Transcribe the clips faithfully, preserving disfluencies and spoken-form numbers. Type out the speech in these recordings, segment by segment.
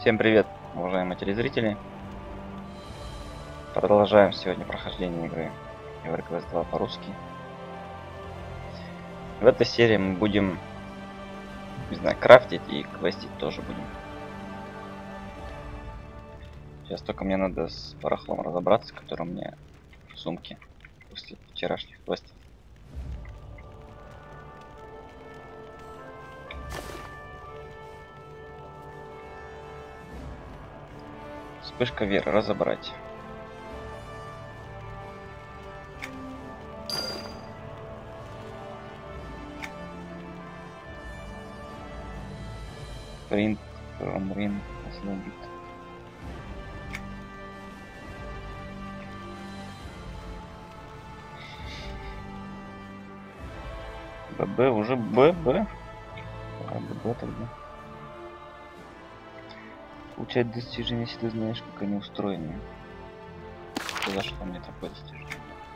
Всем привет, уважаемые телезрители. Продолжаем сегодня прохождение игры EverQuest два по-русски. В этой серии мы будем, не знаю, крафтить и квестить тоже будем. Сейчас только мне надо с барахлом разобраться, который у меня в сумке после вчерашних квестов. Вспышка веры разобрать. Принт Ромрин ослабит. ББ уже ББ. А, ББ тогда. Получать достижения, если ты знаешь, как они устроены. Что за что мне такое достижение?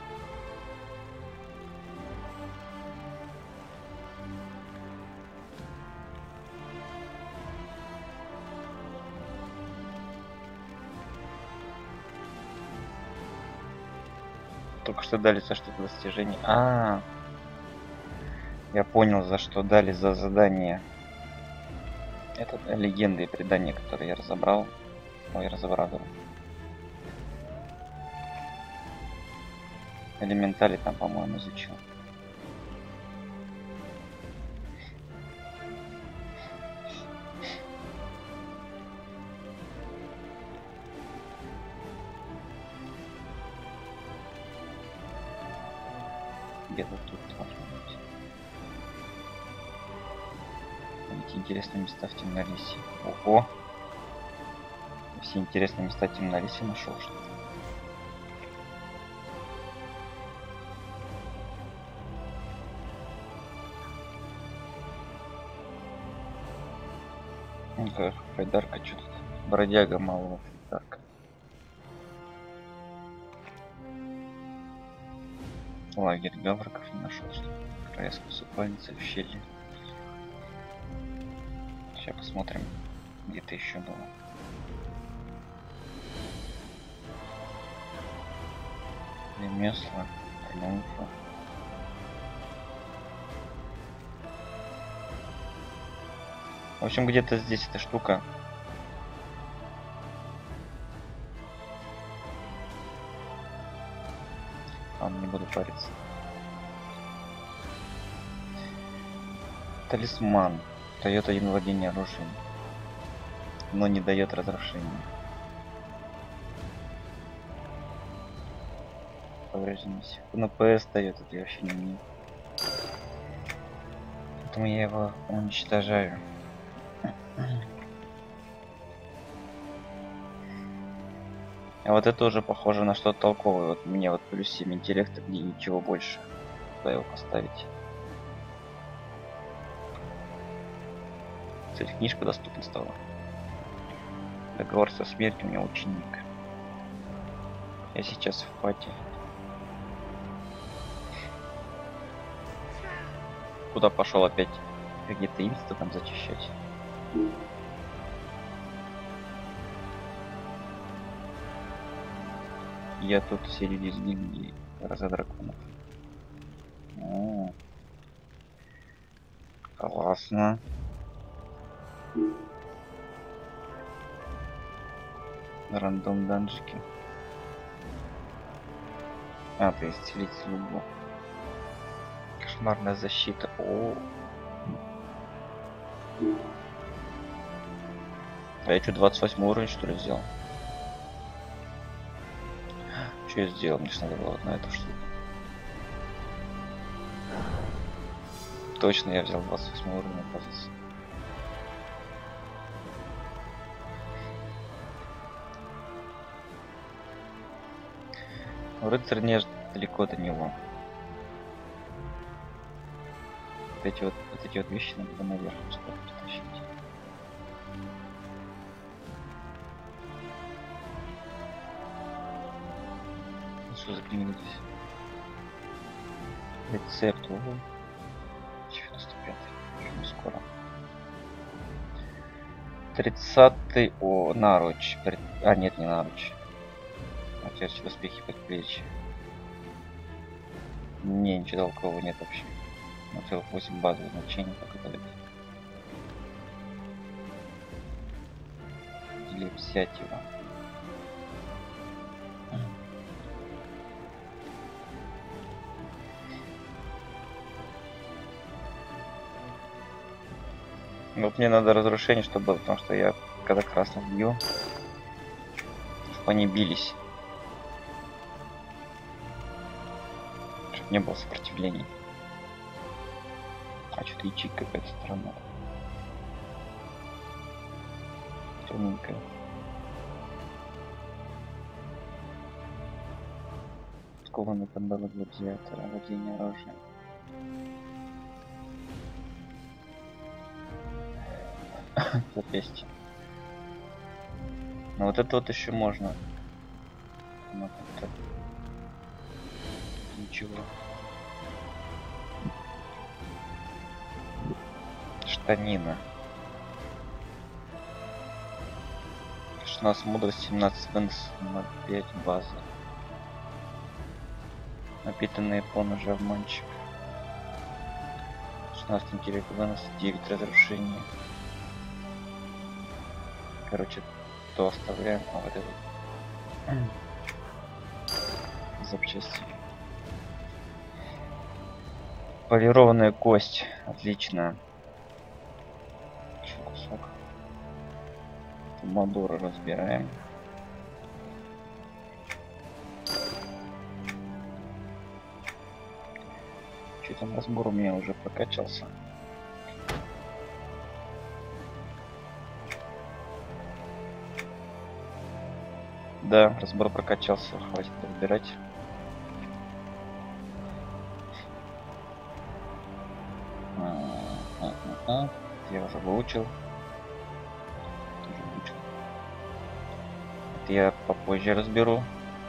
Только что дали за что-то достижение. А, -а, а, я понял, за что дали за задание. Это легенды и предания, которые я разобрал. Ой, разобрал. Элементали там, по-моему, изучил. Где-то тут должно быть. Эти интересные места в Темнолесье. Ого! Все интересные места Темнолесья нашел что-то. Ну-ка, Файдарка, что тут? Бродяга малого Файдарка. Лагерь гавриков не нашел, что Краевская супальница в щели. Сейчас посмотрим, где-то еще было. Ремесла, триумфа. В общем, где-то здесь эта штука. Ладно, не буду париться. Талисман. Дает один владение оружием, но не дает разрушения. Поврежденность. На ПС дает, это я вообще не умею. Поэтому я его уничтожаю. А вот это уже похоже на что-то толковое. Вот мне вот плюс семь интеллекта, где ничего больше. Куда его поставить? Кстати, книжка доступна стала. Договор со смертью у меня ученик. Я сейчас в пати. Куда пошел опять? Где-то инста там зачищать. Я тут среди гильдии Гроза драконов. О, классно. Рандом данжики. А, то есть исцелить слугу. Кошмарная защита. О. А я что, двадцать восьмой уровень что ли взял? Что я сделал? Мне же надо было вот на эту штуку. Точно я взял двадцать восьмой уровень, оказывается. Рыцарь не далеко до него. Вот эти вот, вот эти вот вещи надо наверх просто притащить. Что за книга здесь? Рецепт. Ого. 95. Очень скоро. тридцатый, о, наруч. А, нет, не наруч. А теперь доспехи предплечья. Не, ничего толкового нет вообще. На целых восемь базовых значений, как это это. Или взять его. Вот мне надо разрушение, чтобы, потому что я когда красных бью, чтобы они бились, чтобы не было сопротивления. А что-то ячейка какая-то странная. Темненькая. Скованный кандалы гладиатора, владение оружием. Запястье. Ну вот это вот еще можно. Ну, как-то... Ничего. Штанина. шестнадцать мудрость, семнадцать вынос, ноль пять база. Напитанные поножи обманщик. шестнадцать интеллект вынос, девять разрушений. Короче, то оставляем, а вот это запчасти. Полированная кость, отлично. Еще кусок. Мадура разбираем. Что там, разбор у меня уже прокачался. Да, разбор прокачался, хватит разбирать. Я уже выучил. выучил. Это я попозже разберу.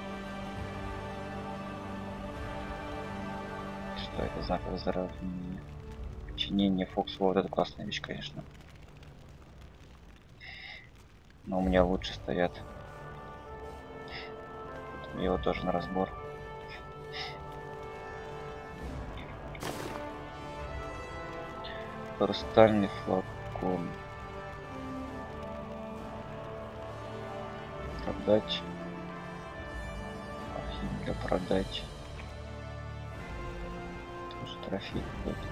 Что это знак выздоровления? Подчинение Фоксу. Вот это классная вещь, конечно. Но у меня лучше стоят. Его тоже на разбор. Хрустальный флакон. Продать. Алхимика продать. Тоже трофей какой-то.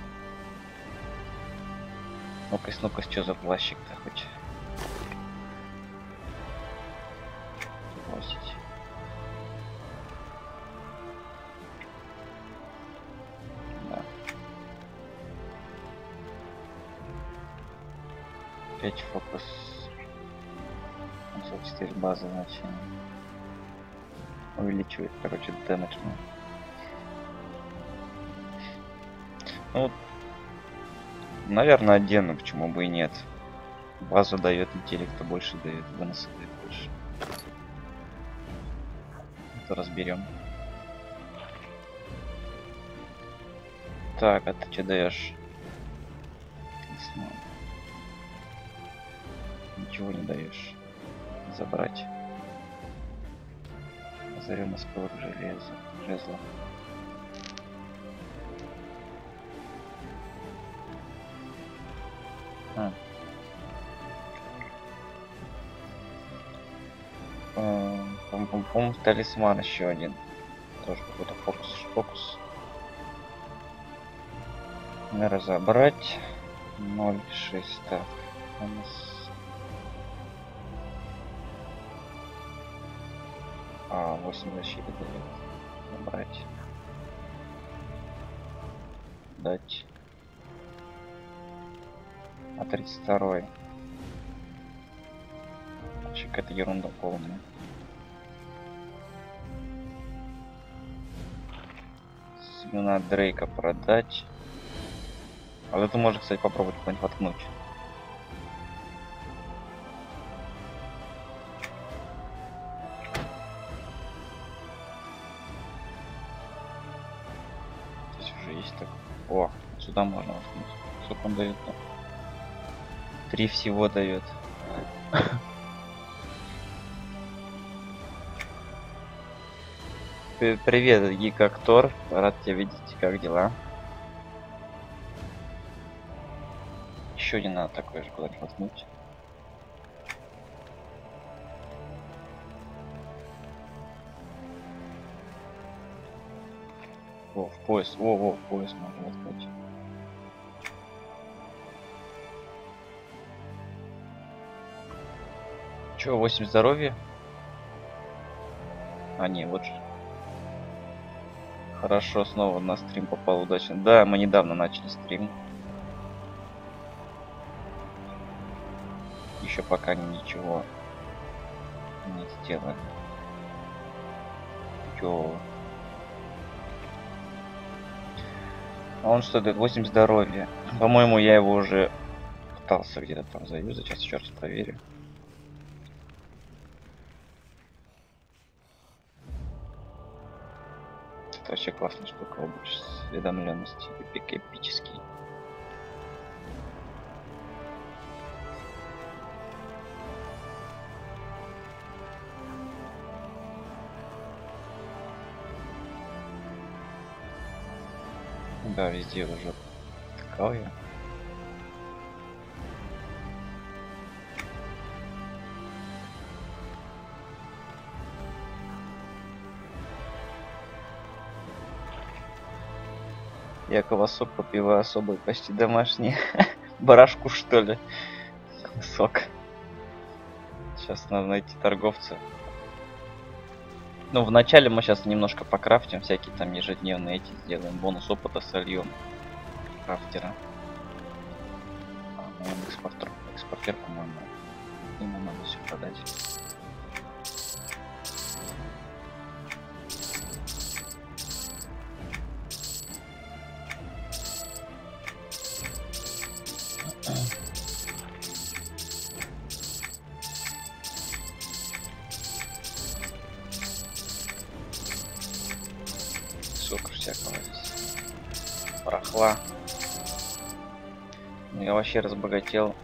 Ну-ка, ну-ка, что за плащик-то хоть? Бросить. Да. Пять фокус. сорок четыре базы значения. Увеличивает, короче, дэмэдж. Ну, наверное, одену, почему бы и нет. Базу дает, интеллекта больше дает, выноса дает больше. Это разберем. Так, а ты что даешь? Ничего не даешь. Забрать. Озаренный скор железа. Жезла. А. Пум-пум-пум. Талисман еще один. Тоже какой-то фокус-фокус. Разобрать. ноль шесть. Так. У нас... А, восемь защиты дает. Забрать. Дать. А тридцать второй. Вообще какая-то ерунда полная. Семена Дрейка продать. А вот это можно, кстати, попробовать куда-нибудь воткнуть. Здесь уже есть так. О, сюда можно воткнуть. Сколько он дает? Три всего дает. П- Привет, Гикактор. Рад тебя видеть. Как дела? Еще не надо такое же куда-нибудь воткнуть. О, в пояс. О, о, в пояс можно воткнуть. Че, восемь здоровья? А, не, вот же. Хорошо, снова на стрим попал удачно. Да, мы недавно начали стрим. Еще пока ничего не сделали. Йо. А он что дает? восемь здоровья. По-моему, я его уже пытался где-то там заюзать. Сейчас еще раз проверю. Это вообще классная штука, обруч осведомленности. Эпик эпический. Да, везде уже ткал я. Я квасок попиваю особый, почти домашний. Барашку, что ли? Сок. Сейчас надо найти торговца. Ну, вначале мы сейчас немножко покрафтим, всякие там ежедневные эти сделаем. Бонус опыта сольем. Крафтера. А, ну, он экспортер, экспортер, по-моему. Ему надо все продать. Сколько всякого здесь. Барахла. Ну, я вообще разбогател.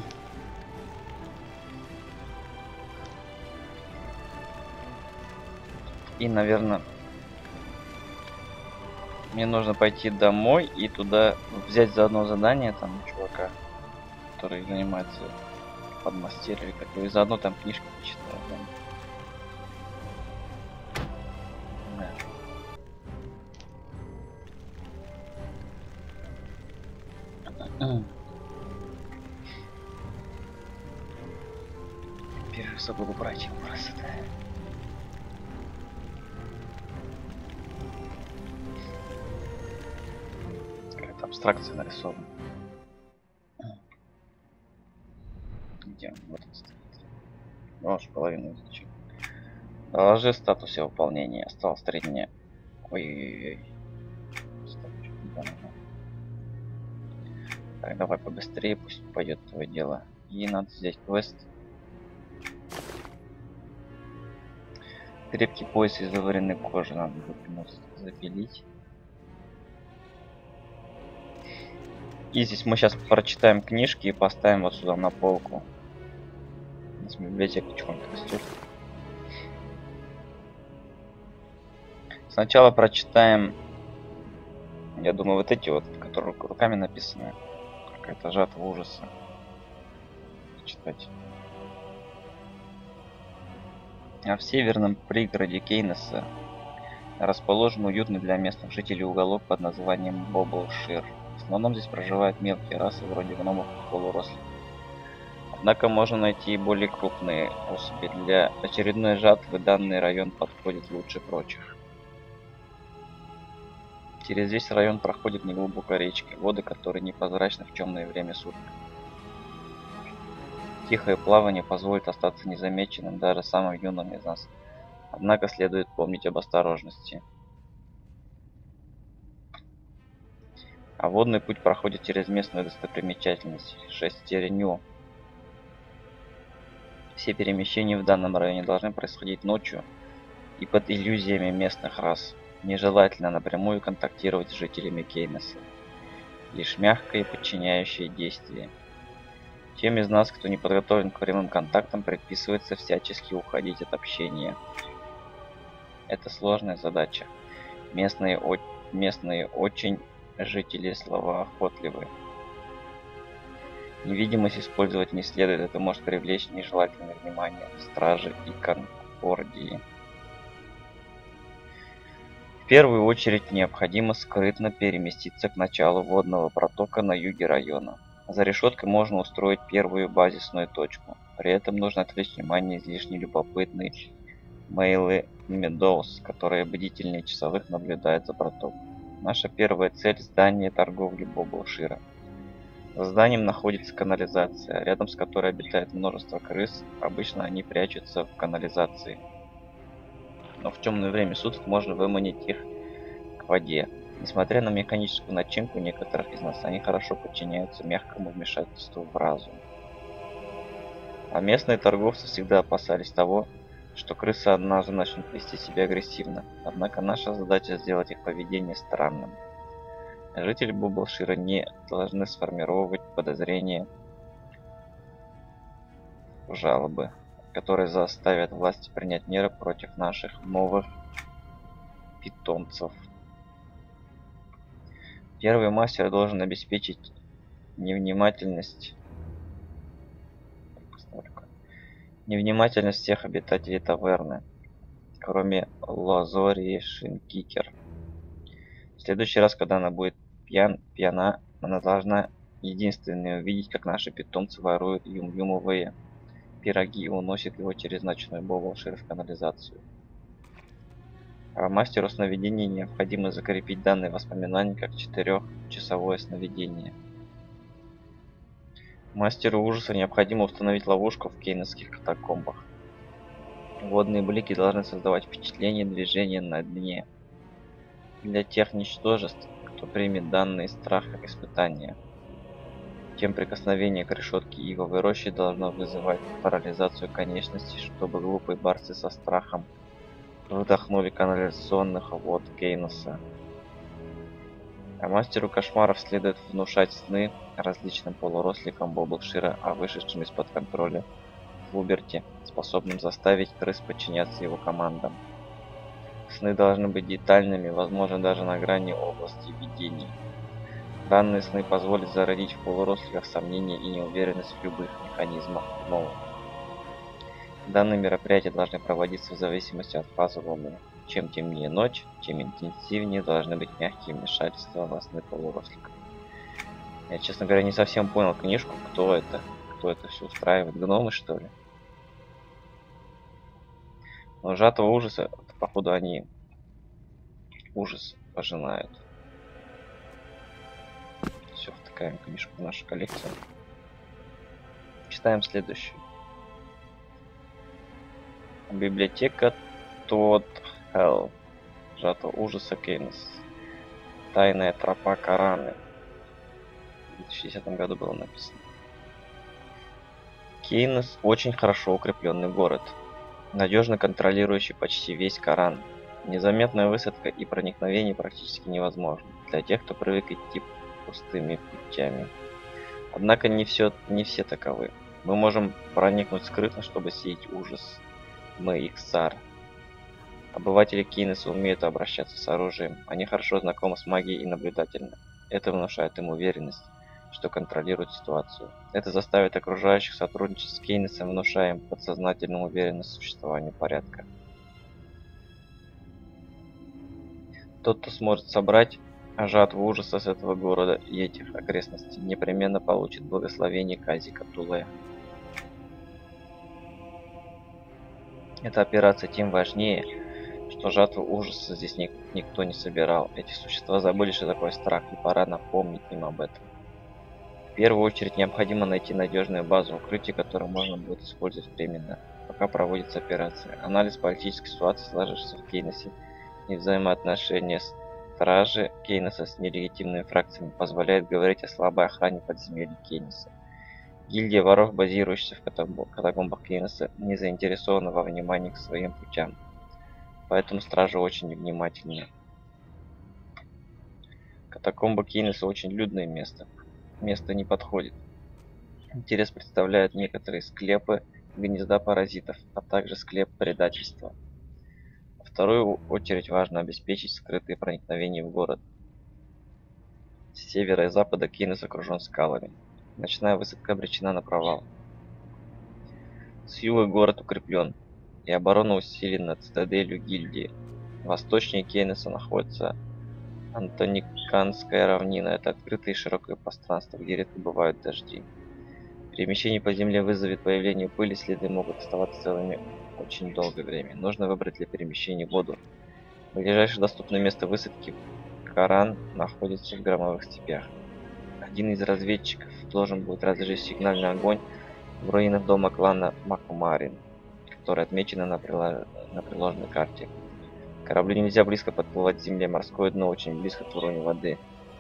И, наверное, мне нужно пойти домой и туда взять за одно задание там чувака, который занимается подмастерьем, и заодно там книжку почитаю. Да. Первый забыл убрать его просто. Какая-то абстракция нарисована. Где он? Вот он стоит. Можешь половину изучить. Доложи статус выполнения. Осталось три дня. Ой-ой-ой. Так, давай побыстрее, пусть пойдет твое дело. И надо взять квест. Крепкий пояс из заваренной кожи надо запилить. И здесь мы сейчас прочитаем книжки и поставим вот сюда на полку. У нас библиотека потихоньку растет. Сначала прочитаем, я думаю, вот эти вот, которые руками написаны. Какая-то жатва ужаса. Читать. А в северном пригороде Кейнеса расположен уютный для местных жителей уголок под названием Боблшир. В основном здесь проживают мелкие расы вроде гномов и полуросликов. Однако можно найти и более крупные особи. Для очередной жатвы данный район подходит лучше прочих. Через весь район проходит неглубокая речка, воды которой непрозрачны в темное время суток. Тихое плавание позволит остаться незамеченным даже самым юным из нас. Однако следует помнить об осторожности. А водный путь проходит через местную достопримечательность – шестерню. Все перемещения в данном районе должны происходить ночью и под иллюзиями местных рас. Нежелательно напрямую контактировать с жителями Кейнеса. Лишь мягкое и подчиняющее действие. Тем из нас, кто не подготовлен к прямым контактам, предписывается всячески уходить от общения. Это сложная задача. Местные, о... Местные очень жители словоохотливы. Невидимость использовать не следует, это может привлечь нежелательное внимание стражи и конкордии. В первую очередь необходимо скрытно переместиться к началу водного протока на юге района. За решеткой можно устроить первую базисную точку. При этом нужно отвлечь внимание излишне любопытной Мейлы Медоуз, которые бдительнее часовых наблюдают за протоком. Наша первая цель – здание торговли Боблшира. За зданием находится канализация, рядом с которой обитает множество крыс. Обычно они прячутся в канализации. Но в темное время суток можно выманить их к воде. Несмотря на механическую начинку некоторых из нас, они хорошо подчиняются мягкому вмешательству в разум. А местные торговцы всегда опасались того, что крысы однажды начнут вести себя агрессивно. Однако наша задача сделать их поведение странным. Жители Боблшира не должны сформировать подозрения в жалобы, которые заставят власти принять меры против наших новых питомцев. Первый мастер должен обеспечить невнимательность, невнимательность всех обитателей таверны, кроме Лазории Шинкикер. В следующий раз, когда она будет пьян, пьяна, она должна единственная увидеть, как наши питомцы воруют юм-юмовые пироги и уносят его через ночной Боблшир в канализацию. А мастеру сновидений необходимо закрепить данные воспоминания как четырехчасовое сновидение. Мастеру ужаса необходимо установить ловушку в кейносских катакомбах. Водные блики должны создавать впечатление движения на дне. Для тех ничтожеств, кто примет данный страх как испытание, тем прикосновение к решетке ивовой рощи должно вызывать парализацию конечностей, чтобы глупые барсы со страхом вдохнули канализационных вод Кейноса. А мастеру кошмаров следует внушать сны различным полуросликам Боблшира, о вышедшем из-под контроля Флуберте, способным заставить крыс подчиняться его командам. Сны должны быть детальными, возможно, даже на грани области видений. Данные сны позволят зародить в полуросликах сомнения и неуверенность в любых механизмах новых. Данные мероприятия должны проводиться в зависимости от фазы луны. Чем темнее ночь, тем интенсивнее должны быть мягкие вмешательства во сны полуросликов. Я, честно говоря, не совсем понял книжку, кто это, кто это все устраивает. Гномы, что ли? Но сжатого ужаса, походу, они ужас пожинают. Все, втыкаем книжку в нашу коллекцию. Читаем следующую. Библиотека Тодхелл. Сжатого ужаса Кейнос. Тайная тропа Кораны. В две тысячи десятом году было написано. Кейнос очень хорошо укрепленный город, надежно контролирующий почти весь Коран. Незаметная высадка и проникновение практически невозможно для тех, кто привык идти пустыми путями. Однако не все, не все таковы. Мы можем проникнуть скрытно, чтобы сеять ужас. Мы их царь. Обыватели Кейноса умеют обращаться с оружием. Они хорошо знакомы с магией и наблюдательны. Это внушает им уверенность, что контролирует ситуацию. Это заставит окружающих сотрудничать с Кейносом, внушая им подсознательную уверенность в существовании порядка. Тот, кто сможет собрать жатву ужаса с этого города и этих окрестностей, непременно получит благословение Казика Туле. Эта операция тем важнее, что жатву ужаса здесь ник никто не собирал. Эти существа забыли, что такое страх, и пора напомнить им об этом. В первую очередь необходимо найти надежную базу укрытия, которую можно будет использовать временно, пока проводится операция. Анализ политической ситуации, сложившейся в Кейносе, и взаимоотношения стражи Кейноса с нелегитимными фракциями позволяет говорить о слабой охране подземелья Кейноса. Гильдия воров, базирующаяся в катакомбах Кейноса, не заинтересована во внимании к своим путям, поэтому стражи очень внимательны. Катакомбы Кейноса очень людное место. Место не подходит. Интерес представляют некоторые склепы, гнезда паразитов, а также склеп предательства. вторую очередь важно обеспечить скрытые проникновения в город. С севера и запада Кейнес окружен скалами. Ночная высадка обречена на провал. С юга город укреплен, и оборона усилена цитаделью гильдии. Восточнее Кейнеса находится Антониканская равнина. Это открытое и широкое пространство, где редко бывают дожди. Перемещение по земле вызовет появление пыли, следы могут оставаться целыми очень долгое время. Нужно выбрать для перемещения воду. Ближайшее доступное место высадки Каран находится в громовых степях. Один из разведчиков должен будет разжечь сигнальный огонь в руинах дома клана Макумарин, который отмечен на, прилож... на приложенной карте. Кораблю нельзя близко подплывать к земле, морское дно очень близко к уровню воды.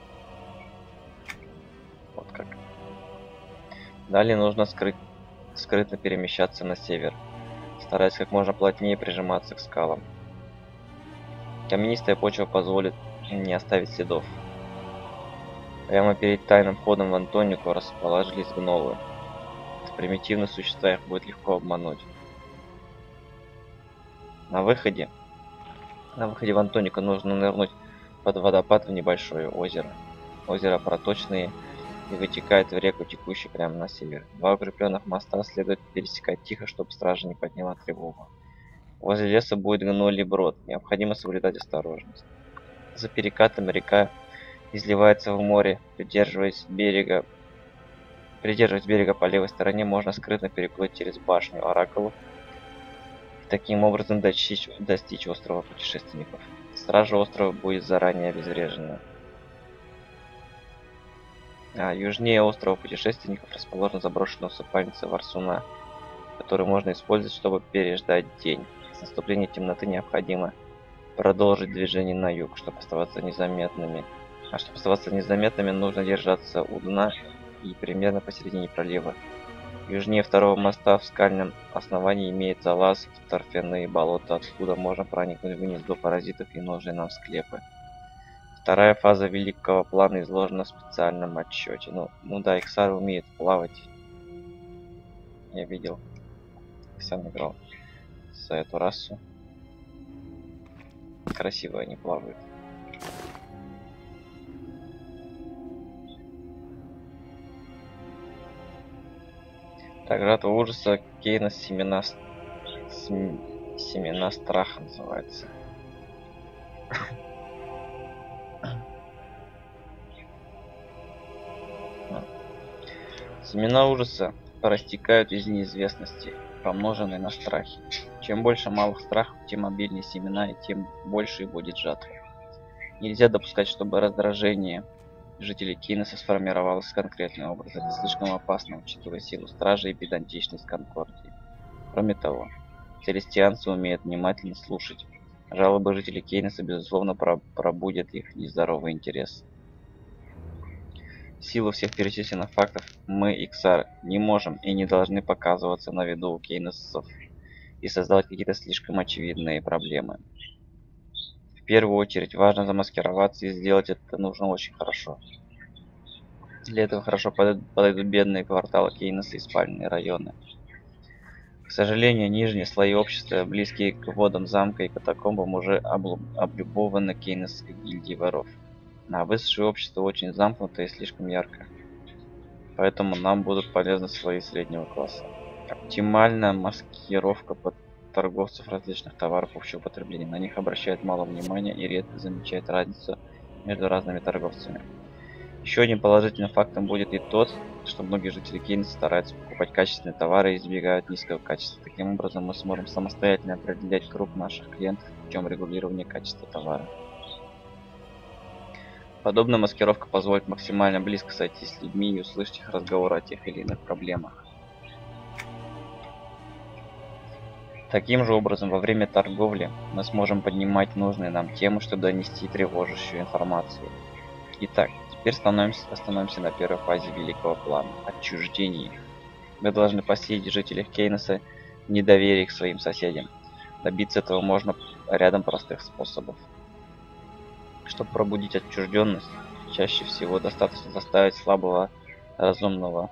Вот как. Далее нужно скрыть... скрытно перемещаться на север, стараясь как можно плотнее прижиматься к скалам. Каменистая почва позволит не оставить следов. Прямо перед тайным входом в Антонику расположились гнолы. Примитивные существа, их будет легко обмануть. На выходе, на выходе в Антонику нужно нырнуть под водопад в небольшое озеро. Озеро проточное и вытекает в реку, текущую прямо на север. Два укрепленных моста следует пересекать тихо, чтобы стража не подняла тревогу. Возле леса будет гнолий брод, необходимо соблюдать осторожность. За перекатом река изливается в море, придерживаясь берега. Придерживаясь берега по левой стороне, можно скрытно переплыть через башню Оракулов и таким образом достичь, достичь острова путешественников. Стража острова будет заранее обезврежена. А южнее острова путешественников расположена заброшенная усыпальница Варсуна, которую можно использовать, чтобы переждать день. С наступлением темноты необходимо продолжить движение на юг, чтобы оставаться незаметными. А чтобы оставаться незаметными, нужно держаться у дна и примерно посередине пролива. Южнее второго моста в скальном основании имеется лаз в торфяные болота, откуда можно проникнуть в гнездо паразитов и нужные нам склепы. Вторая фаза великого плана изложена в специальном отчете. Ну, ну да, Иксар умеет плавать. Я видел. Сам играл за эту расу. Красиво они плавают. Так, жатва ужаса Кейна семена... Семена страха называется. Семена ужаса растекают из неизвестности, помноженные на страхи. Чем больше малых страхов, тем обильнее семена, и тем больше и будет жатва. Нельзя допускать, чтобы раздражение жителей Кейнеса сформировалось конкретный образ. Это слишком опасно, учитывая силу стражи и педантичность Конкордии. Кроме того, целестианцы умеют внимательно слушать. Жалобы жителей Кейнеса, безусловно, пробудят их нездоровый интерес. В силу всех перечисленных фактов, мы, Иксар, не можем и не должны показываться на виду у кейнесцев и создавать какие-то слишком очевидные проблемы. В первую очередь важно замаскироваться, и сделать это нужно очень хорошо. Для этого хорошо подойдут бедные кварталы Кейнеса и спальные районы. К сожалению, нижние слои общества, близкие к водам замка и катакомбам, уже облюбованы Кейнесской гильдией воров. А высшее общество очень замкнуто и слишком ярко. Поэтому нам будут полезны слои среднего класса. Оптимальная маскировка под торговцев различных товаров общего потребления. На них обращают мало внимания и редко замечают разницу между разными торговцами. Еще одним положительным фактом будет и тот, что многие жители Кейнеса стараются покупать качественные товары и избегают низкого качества. Таким образом, мы сможем самостоятельно определять круг наших клиентов путем регулирования качества товара. Подобная маскировка позволит максимально близко сойтись с людьми и услышать их разговоры о тех или иных проблемах. Таким же образом, во время торговли мы сможем поднимать нужные нам темы, чтобы донести тревожащую информацию. Итак, теперь становимся, остановимся на первой фазе великого плана – отчуждении. Мы должны посеять в жителях Кейнеса недоверие к своим соседям. Добиться этого можно рядом простых способов. Чтобы пробудить отчужденность, чаще всего достаточно заставить слабого разумного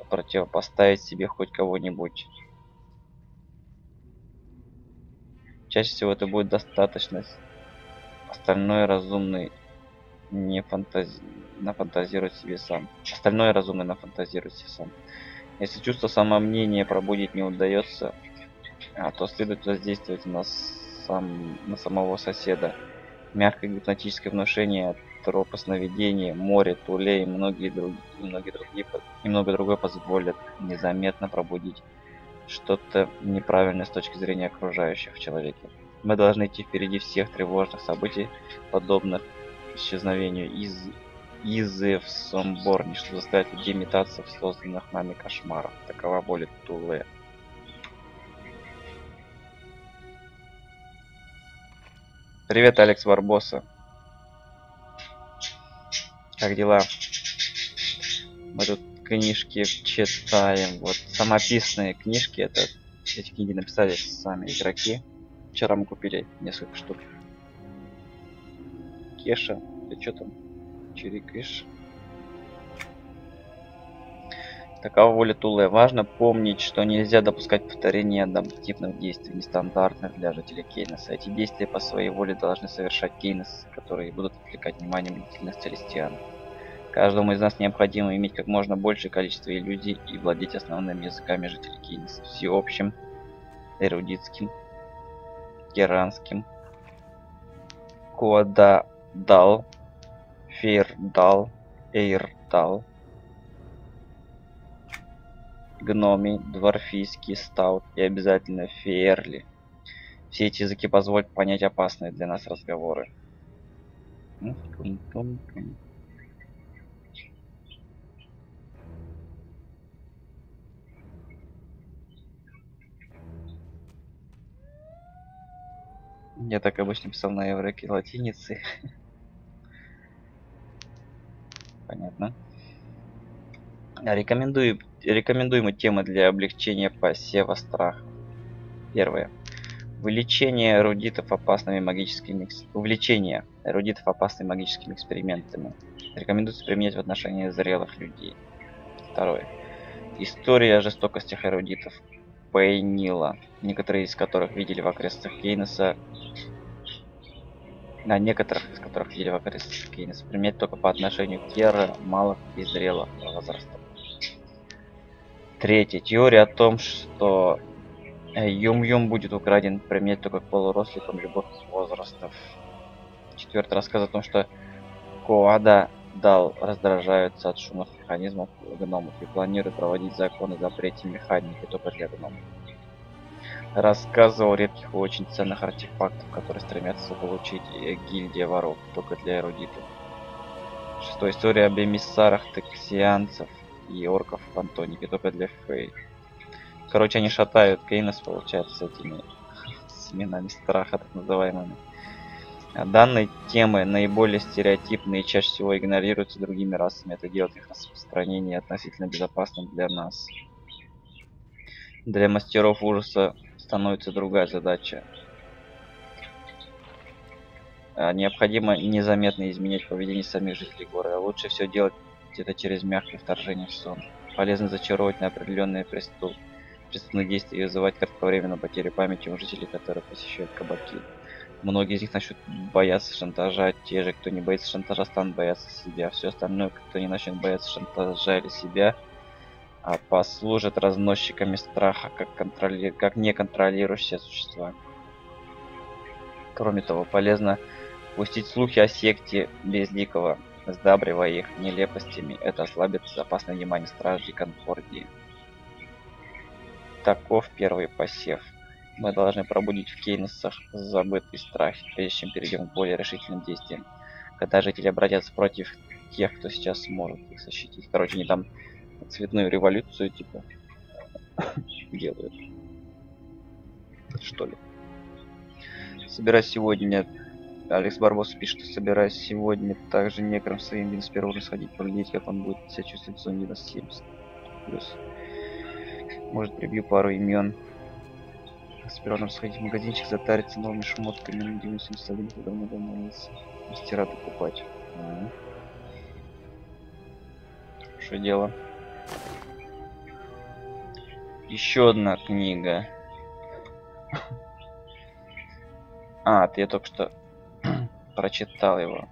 противопоставить себе хоть кого-нибудь. Чаще всего это будет достаточно. Остальное разумный не фантази... нафантазирует себе сам. Остальное разумный нафантазирует себе сам. Если чувство самомнения пробудить не удается, а, то следует воздействовать на, сам... на самого соседа. Мягкое гипнотическое внушение, тропы сновидения, море, тулей и многие другие, и многие другие, и много другое позволят незаметно пробудить что-то неправильное с точки зрения окружающих в человеке. Мы должны идти впереди всех тревожных событий, подобных исчезновению из Изы в Сомборне, чтобы заставить людей метаться в созданных нами кошмарах. Такова воля Туле. Привет, Алекс Барбоса. Как дела? Мы тут книжки читаем. Вот самописные книжки. Это эти книги написали сами игроки. Вчера мы купили несколько штук. Кеша, ты что там чирикаешь? Такова воля Туле. Важно помнить, что нельзя допускать повторения адаптивных действий, нестандартных для жителей Кейнеса. Эти действия по своей воле должны совершать Кейнес, которые будут отвлекать внимание бдительных целестиан. Каждому из нас необходимо иметь как можно большее количество иллюзий и владеть основными языками жителей Кейнеса. Всеобщим, эрудитским, керанским, Коададал, Фейрдал, Эйрдал, гноми, дворфийский, стаут и обязательно фейерли. Все эти языки позволят понять опасные для нас разговоры. Я так обычно писал на евреке латиницы. Понятно. Рекомендую, рекомендуемые темы для облегчения посева страха. Первое. Увлечение эрудитов опасными магическими увлечение эрудитов опасными магическими экспериментами. Рекомендуется применять в отношении зрелых людей. Второе. История о жестокостях эрудитов Пейнила, некоторые из которых видели в окрестностях Кейнеса, на некоторых из которых видели в окрестностях Кейнеса, применять только по отношению к Кера, малых и зрелых возрастов. Третье. Теория о том, что Юм-Юм будет украден, применять только к полуросликам любых возрастов. Четвертый. Рассказ о том, что Коададал раздражаются от шумных механизмов гномов и планирует проводить законы о запрете механики только для гномов. Рассказывал о редких и очень ценных артефактах, которые стремятся получить гильдия воров только для эрудитов. Шестой. История об эмиссарах тексианцев и орков в Антонике только для фей. Короче, они шатают Кейнес, получается, с этими семенами страха, так называемыми. Данные темы наиболее стереотипные и чаще всего игнорируются другими расами. Это делает их распространение относительно безопасным для нас. Для мастеров ужаса становится другая задача. Необходимо незаметно изменять поведение самих жителей города. Лучше все делать это через мягкое вторжение в сон. Полезно зачаровывать на определенные преступ... преступные действия и вызывать кратковременную потерю памяти у жителей, которые посещают кабаки. Многие из них начнут бояться шантажа, те же, кто не боится шантажа, станут бояться себя. Все остальное, кто не начнет бояться шантажа или себя, а послужат разносчиками страха, как, контроли... как неконтролирующие существа. Кроме того, полезно пустить слухи о секте Безликого, сдабривая их нелепостями. Это ослабит безопасное внимание стражей Конкордии. Таков первый посев. Мы должны пробудить в Кейнесах забытый страх, прежде чем перейдем к более решительным действиям. Когда жители обратятся против тех, кто сейчас сможет их защитить. Короче, они там цветную революцию типа делают. Что ли? Собираюсь сегодня. Алекс Барбос пишет, что собираюсь сегодня также некром своим вин с первого сходить, поглядеть, как он будет себя чувствовать в зоне минус семьдесят. Плюс. Может, прибью пару имен. Сперва сходить в магазинчик, затариться новыми шмотками, надеюсь, не стали давно домовиться. Мастера покупать. Ага. Что дело? Еще одна книга. А, ты я только что прочитал его.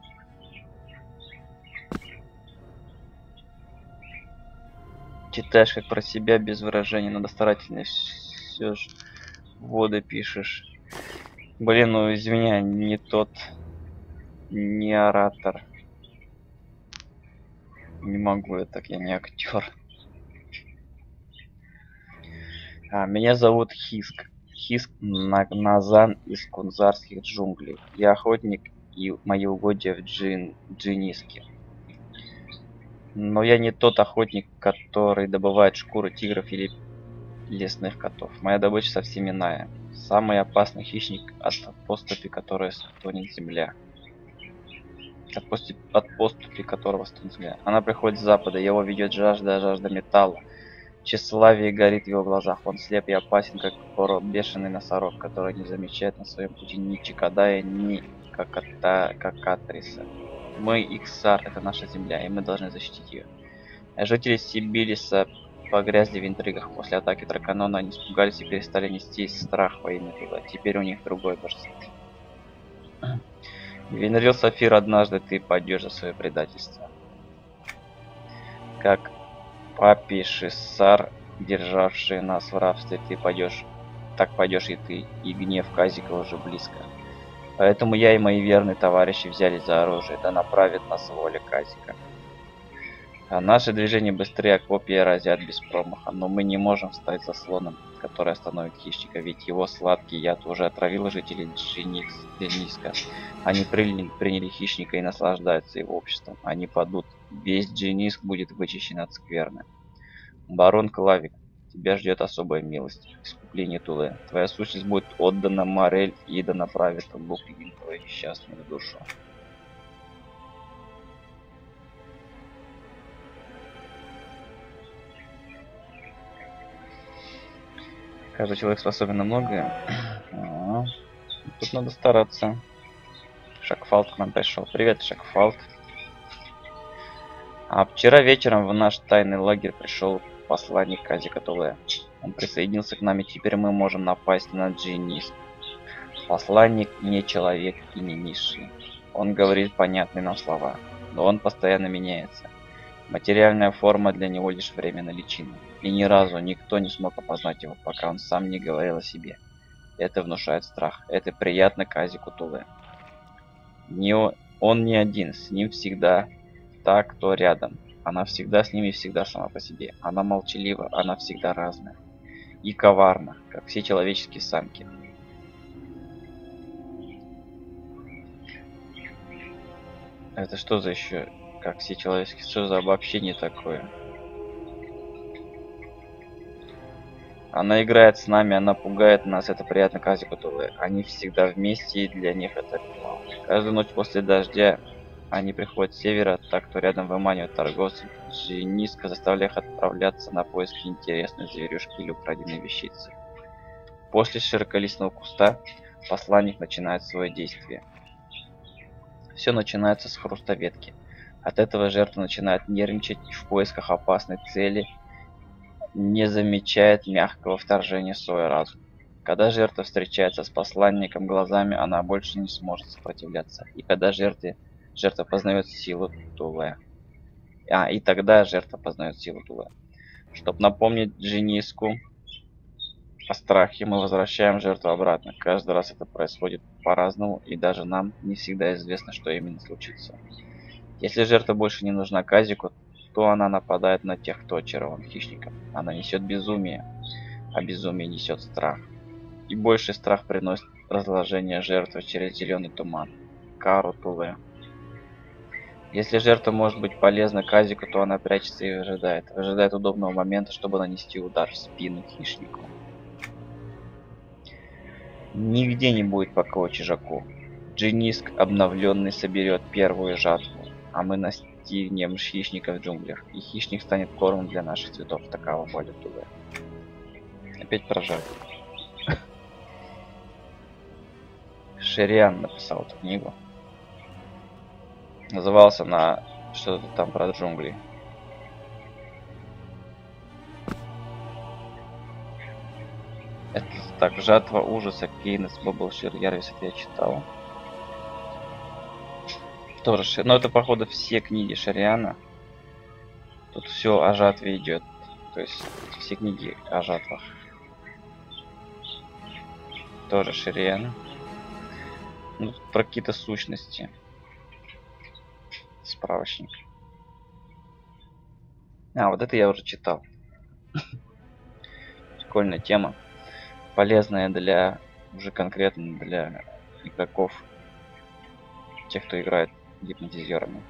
Читаешь как про себя без выражения, надо старательно все ж воды пишешь. Блин, ну извиняй, не тот, не оратор. Не могу я так, я не актер. А, меня зовут Хиск. Хиск Назан из кунзарских джунглей. Я охотник, и мои угодья в Джин... Джиниске. Но я не тот охотник, который добывает шкуры тигров или лесных котов. Моя добыча совсем иная. Самый опасный хищник, от поступи которой стонет земля. От, поступи, от поступи которого стонет земля. Она приходит с запада, его ведет жажда, жажда металла. Тщеславие горит в его глазах. Он слеп и опасен, как бешеный носорог, который не замечает на своем пути ни Чикадая, ни Каката... Какатриса. Мы Иксар, это наша земля, и мы должны защитить ее. Жители Сибириса погрязли в интригах. После атаки Драконона они испугались и перестали нести страх во имя туда. Теперь у них другое божество. Венрил Сафир, однажды ты пойдешь за свое предательство. Как Папи Шиссар, державший нас в рабстве, ты пойдешь, так пойдешь и ты, и гнев Казика уже близко. Поэтому я и мои верные товарищи взялись за оружие, да направит нас воля Казика. А наши движения быстрее, а копья разят без промаха, но мы не можем встать за слоном, который остановит хищника, ведь его сладкий яд уже отравил жителей Джиниска. Они приняли, приняли хищника и наслаждаются его обществом. Они падут. Весь Джиниск будет вычищен от скверны. Барон Клавик, тебя ждет особая милость, искупление Туле. Твоя сущность будет отдана Морель, и да направит Бог им твою несчастную душу. Каждый человек способен на многое. А, тут надо стараться. Шакфалт к нам пришел. Привет, Шакфалт. А вчера вечером в наш тайный лагерь пришел посланник Казика Туле. Он присоединился к нам, и теперь мы можем напасть на Джиниск. Посланник не человек и не низший. Он говорит понятные нам слова, но он постоянно меняется. Материальная форма для него лишь временная личина. И ни разу никто не смог опознать его, пока он сам не говорил о себе. Это внушает страх. Это приятно Казику Туле. Не он, он не один, с ним всегда та, кто рядом. Она всегда с ним и всегда сама по себе. Она молчалива, она всегда разная. И коварна, как все человеческие самки. Это что за еще, как все человеческие, что за обобщение такое? Она играет с нами, она пугает нас, это приятно Казику Туле. Они всегда вместе, и для них это ритуал. Каждую ночь после дождя они приходят с севера, так кто рядом выманивает торговцев, низко заставляя их отправляться на поиски интересной зверюшки или украденной вещицы. После широколистного куста посланник начинает свое действие. Все начинается с хруста ветки. От этого жертва начинает нервничать в поисках опасной цели, не замечает мягкого вторжения в свой разум. Когда жертва встречается с посланником глазами, она больше не сможет сопротивляться. И когда жертве, жертва познает силу Туле. А, и тогда жертва познает силу Туле. Чтобы напомнить Джиниску о страхе, мы возвращаем жертву обратно. Каждый раз это происходит по-разному, и даже нам не всегда известно, что именно случится. Если жертва больше не нужна Казику, то она нападает на тех, кто очарован хищником. Она несет безумие, а безумие несет страх. И больший страх приносит разложение жертвы через зеленый туман. Кару Туле. Если жертва может быть полезна Казику, то она прячется и выжидает. Выжидает удобного момента, чтобы нанести удар в спину хищнику. Нигде не будет покоя чужаку. Джиниск обновленный соберет первую жатву, а мы настигнем хищника в джунглях, и хищник станет кормом для наших цветов. Такова воля Туле. Опять про жатву. Шириан написал эту книгу. Назывался на что-то там про джунгли. Это Так, жатва ужаса, Кейнес, Баблшир, Ярвис, это я читал. Тоже, Ши- ну это походу все книги Шариана. Тут все о жатве идет. То есть все книги о жатвах. Тоже Шариан. Ну, тут про какие-то сущности. Справочник. А, вот это я уже читал. Прикольная тема. Полезная для, уже конкретно для игроков. Тех, кто играет гипнотизерами.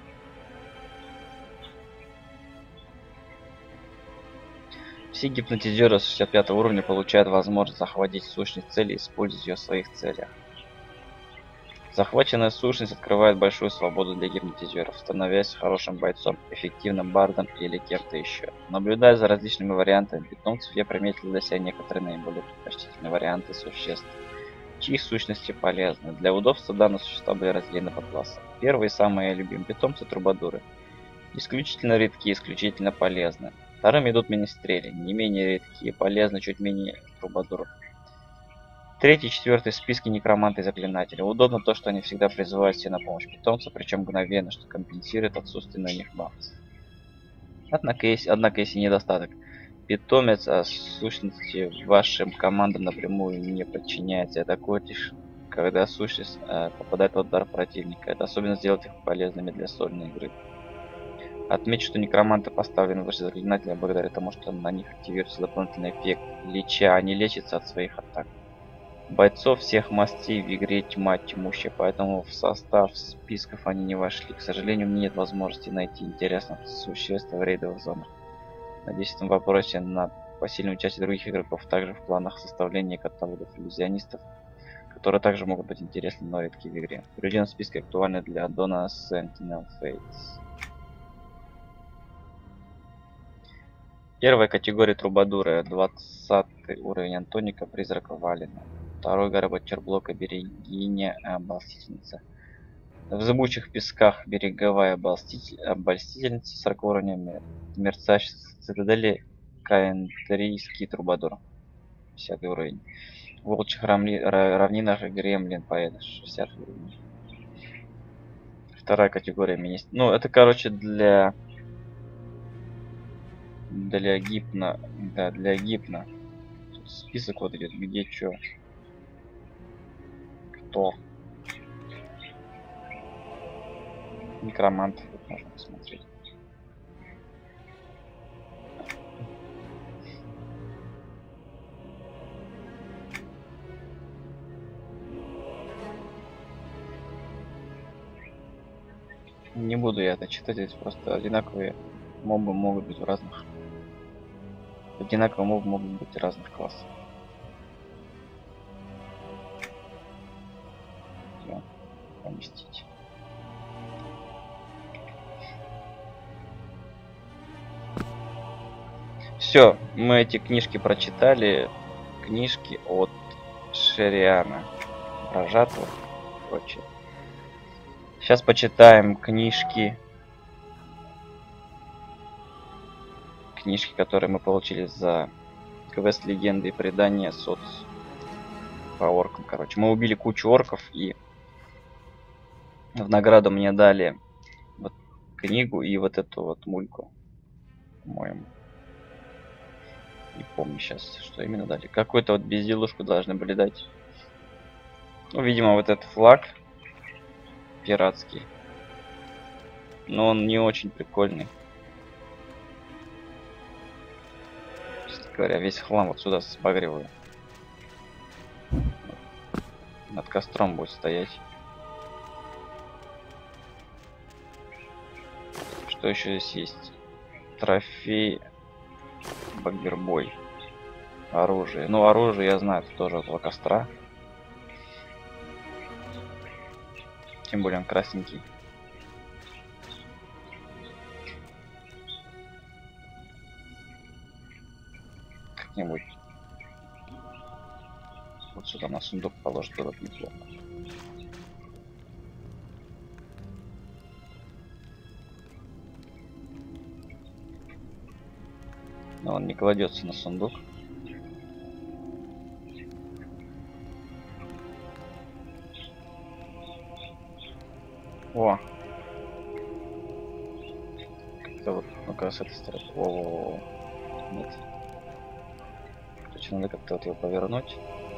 Все гипнотизеры с шестьдесят пятого уровня получают возможность захватить сущность цели и использовать ее в своих целях. Захваченная сущность открывает большую свободу для гипнотизеров, становясь хорошим бойцом, эффективным бардом или кем-то еще. Наблюдая за различными вариантами питомцев, я приметил для себя некоторые наиболее предпочтительные варианты существ, чьи сущности полезны. Для удобства данные существа были разделены по классам. Первые и самые любимые питомцы — трубадуры. Исключительно редкие, исключительно полезны. Вторым идут министрели, не менее редкие, полезны чуть менее трубадуров. Третий, четвертый в списке некроманты и заклинатели. Удобно то, что они всегда призывают себе на помощь питомца, причем мгновенно, что компенсирует отсутствие на них бафов. Однако есть, однако есть и недостаток. Питомец о сущности вашим командам напрямую не подчиняется и атакует лишь когда сущность э, попадает в удар противника. Это особенно сделает их полезными для сольной игры. Отмечу, что некроманты поставлены выше заклинателя благодаря тому, что на них активируется дополнительный эффект леча, они лечатся от своих атак. Бойцов всех мастей в игре тьма тьмущая, поэтому в состав списков они не вошли. К сожалению, мне нет возможности найти интересных существ в рейдовых зонах. Надеюсь, в этом вопросе на посильное участие других игроков, также в планах составления каталогов иллюзионистов, которые также могут быть интересны, но редки в игре. Приведен в списке актуальны для аддона Sentinel Fates. Первая категория трубадуры, двадцатый уровень Антоника, призрак Валина. Второй горбачер блока, берегиня, обольстительница. В зыбучих песках береговая обольститель, обольстительница, сорок уровня, мерцающий цитадели, каентрийский трубадур, пятидесятый уровень. В волчьих рамли, равнинах гремлин, поэт, шестидесятый уровень. Вторая категория министр. Ну, это, короче, для... Для гипна. Да, для гипна. Тут список вот идет, где что. Кто. Некромантов вот можно посмотреть. Не буду я это читать, здесь просто одинаковые мобы могут быть в разных. Одинаковые мобы могут быть в разных классах. Всё, поместить. Все, мы эти книжки прочитали. Книжки от Шариана. Про жатву и прочее. Сейчас почитаем книжки. Книжки, которые мы получили за квест легенды и предания соц по оркам. Короче, мы убили кучу орков и в награду мне дали вот книгу и вот эту вот мульку, по-моему. Не помню сейчас, что именно дали. Какую-то вот безделушку должны были дать. Ну, видимо, вот этот флаг пиратский. Но он не очень прикольный. Честно говоря, весь хлам вот сюда сбагриваю. Над костром будет стоять. Что еще здесь есть? Трофей. Баггербой. Оружие. Ну, оружие я знаю, это тоже около костра. Тем более он красненький. Как-нибудь вот сюда на сундук положить, было бы неплохо. Но он не кладется на сундук. О! Как-то вот, ну-ка, с этой стороны. О, нет. Короче, надо как-то вот его повернуть.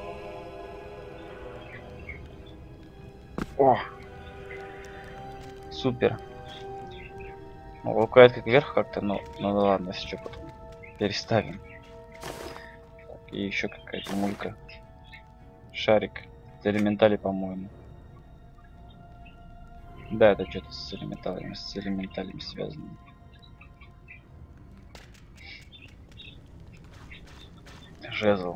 О! Супер. Лукает как вверх как-то, но ну, ну ладно, если что, потом переставим. Так, и еще какая-то мулька. Шарик. Это элементали, по-моему. Да, это что-то с элементалями, с элементалями связано. Жезл.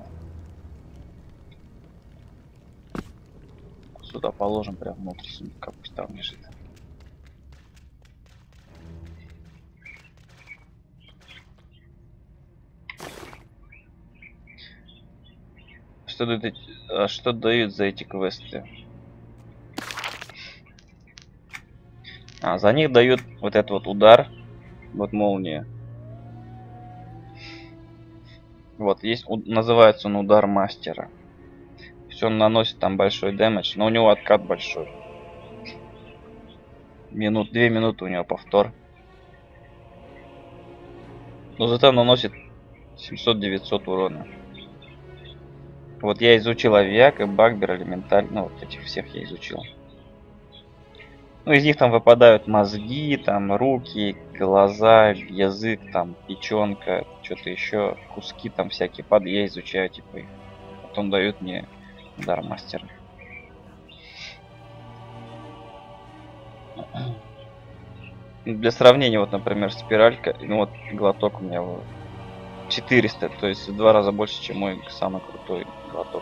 Сюда положим прям внутрь сумка, пусть там лежит. Что дают, эти, а что дают за эти квесты? А, за них дают вот этот вот удар. Вот молния. Вот, есть, называется он удар мастера. Все, он наносит там большой дэмэдж, но у него откат большой. Минут, две минуты у него повтор. Но зато наносит семьсот-девятьсот урона. Вот я изучил авиак и багбер элементаль. Ну, вот этих всех я изучил. Ну, из них там выпадают мозги, там руки, глаза, язык, там печенка, что-то еще, куски там всякие под. Я изучаю, типа их. Потом дают мне удар мастера. Для сравнения, вот, например, спиралька, ну вот глоток у меня вот четыреста, то есть в два раза больше, чем мой самый крутой глоток.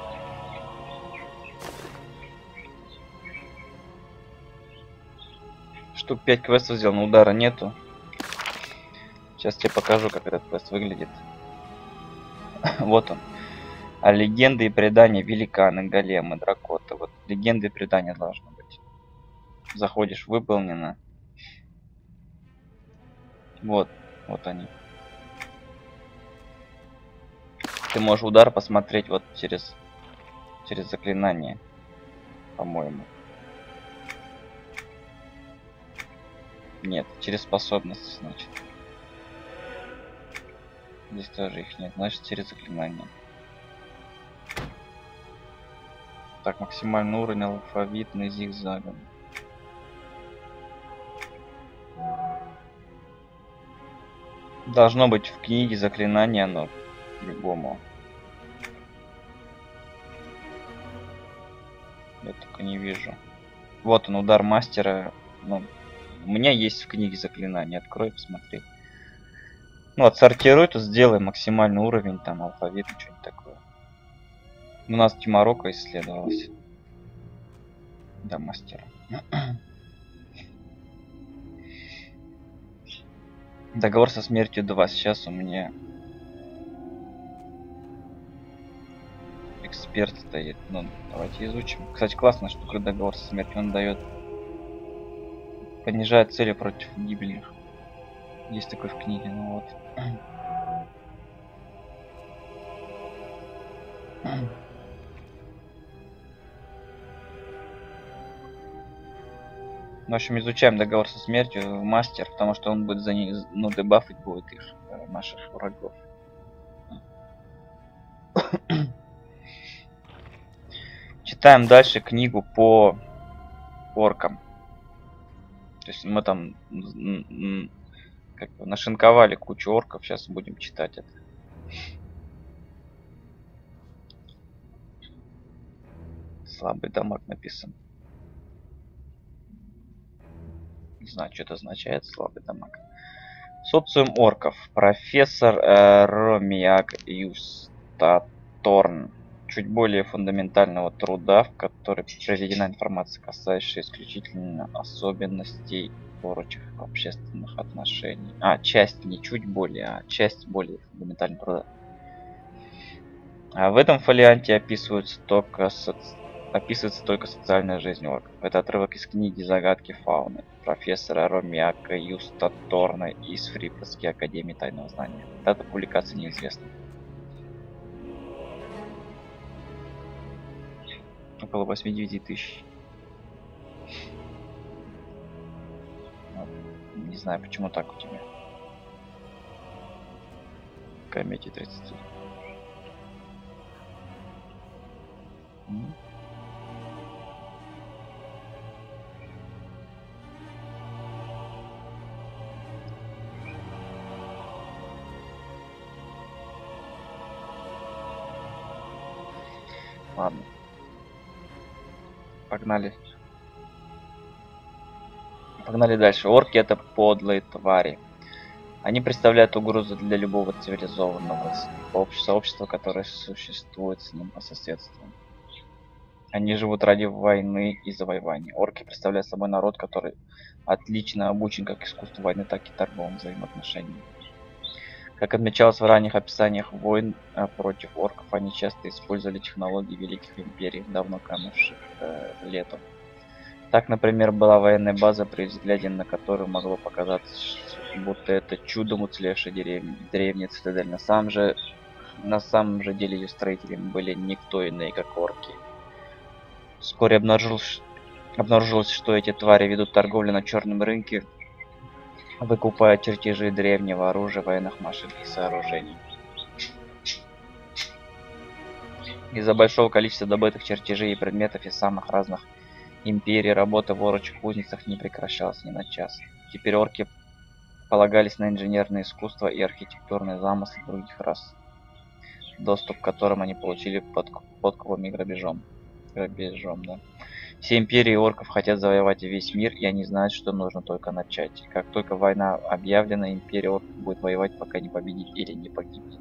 Штук пять квестов сделано, удара нету. Сейчас тебе покажу, как этот квест выглядит. Вот он. А легенды и предания великаны, големы, дракоты. Вот легенды и предания должно быть. Заходишь, выполнено. Вот, вот они. Ты можешь удар посмотреть вот через, через заклинание, по-моему. Нет, через способности, значит. Здесь тоже их нет, значит через заклинание. Так, максимальный уровень алфавитный зигзагом. Должно быть в книге заклинания, но по-любому. Я только не вижу. Вот он, удар мастера. Ну, у меня есть в книге заклинания. Открой, посмотри. Ну, отсортируй, то сделай максимальный уровень, там, алфавит, что-нибудь такое. У нас Тимарока исследовалась. Да, мастера. Договор со смертью два. Сейчас у меня эксперт стоит. Ну, давайте изучим. Кстати, классная штука, договор со смертью. Он дает, понижает цели против гибельных. Есть такой в книге, ну вот. В общем, изучаем договор со смертью в мастер, потому что он будет за них, ну, дебафить будет их, наших врагов. Читаем дальше книгу по оркам. То есть мы там как бы нашинковали кучу орков, сейчас будем читать это. Слабый дамаг написан. Не знаю, что это означает, слабый дамаг. Социум орков. Профессор э, Ромиак Юстаторн. Чуть более фундаментального труда, в который приведена информация, касающаяся исключительно особенностей прочих общественных отношений. А, часть не чуть более, а часть более фундаментального труда. А в этом фолианте описываются только соци... описывается только социальная жизнь орков. Это отрывок из книги «Загадки фауны» профессора Ромиака Юстаторна из Фрипорской академии тайного знания. Дата публикации неизвестна. Около восьмидесяти девяти тысяч. знаю, почему так у тебя. Комете тридцать. Ладно. Погнали. Погнали дальше. Орки — это подлые твари. Они представляют угрозу для любого цивилизованного сообщества, которое существует с ним по соседству. Они живут ради войны и завоевания. Орки представляют собой народ, который отлично обучен как искусству войны, так и торговым взаимоотношениям. Как отмечалось в ранних описаниях войн против орков, они часто использовали технологии великих империй, давно канувших э, летом. Так, например, была военная база, при взгляде на которую могло показаться, будто это чудом уцелевшая деревня, древняя цитадель. На самом же, на самом же деле ее строителями были никто иные, как орки. Вскоре обнаружилось, обнаружилось, что эти твари ведут торговлю на черном рынке, выкупая чертежи древнего оружия, военных машин и сооружений. Из-за большого количества добытых чертежей и предметов из самых разных империй работа в орочих кузницах не прекращалась ни на час. Теперь орки полагались на инженерное искусство и архитектурные замыслы других рас, доступ к которым они получили под подкупом и грабежом. грабежом да. Все империи орков хотят завоевать весь мир, и они знают, что нужно только начать. Как только война объявлена, империя орков будет воевать, пока не победит или не погибнет.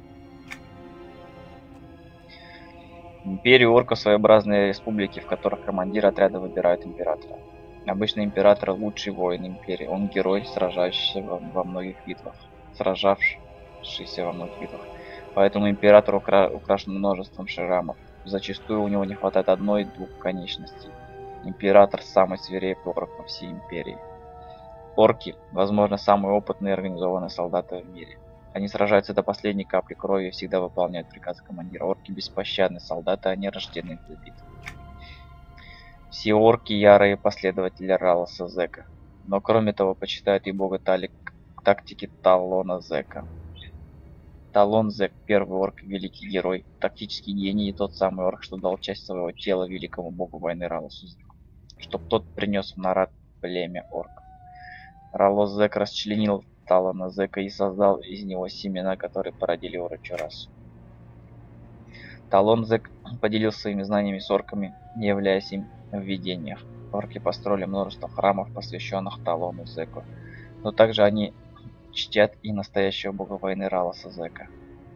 Империя орков — своеобразные республики, в которых командир отряда выбирает императора. Обычно император — лучший воин империи. Он герой, сражающийся во, во многих битвах. Сражавшийся во многих битвах. Поэтому император укра украшен множеством шрамов. Зачастую у него не хватает одной-двух конечностей. Император — самый свирепый орк во всей империи. Орки, возможно, самые опытные и организованные солдаты в мире. Они сражаются до последней капли крови и всегда выполняют приказы командира. Орки — беспощадные солдаты, они рождены для битв. Все орки — ярые последователи Ралоса Зека. Но кроме того, почитают и бога Тали тактики Талона Зека. Талон Зек — первый орк, великий герой, тактический гений и тот самый орк, что дал часть своего тела великому богу войны Ралосу Зеку, чтоб тот принес в Нарат племя орков. Ралос Зек расчленил Талона Зека и создал из него семена, которые породили орочью расу. Талон Зек поделился своими знаниями с орками, не являясь им в видениях. Орки построили множество храмов, посвященных Талону Зеку, но также они чтят и настоящего бога войны Ралоса Зека.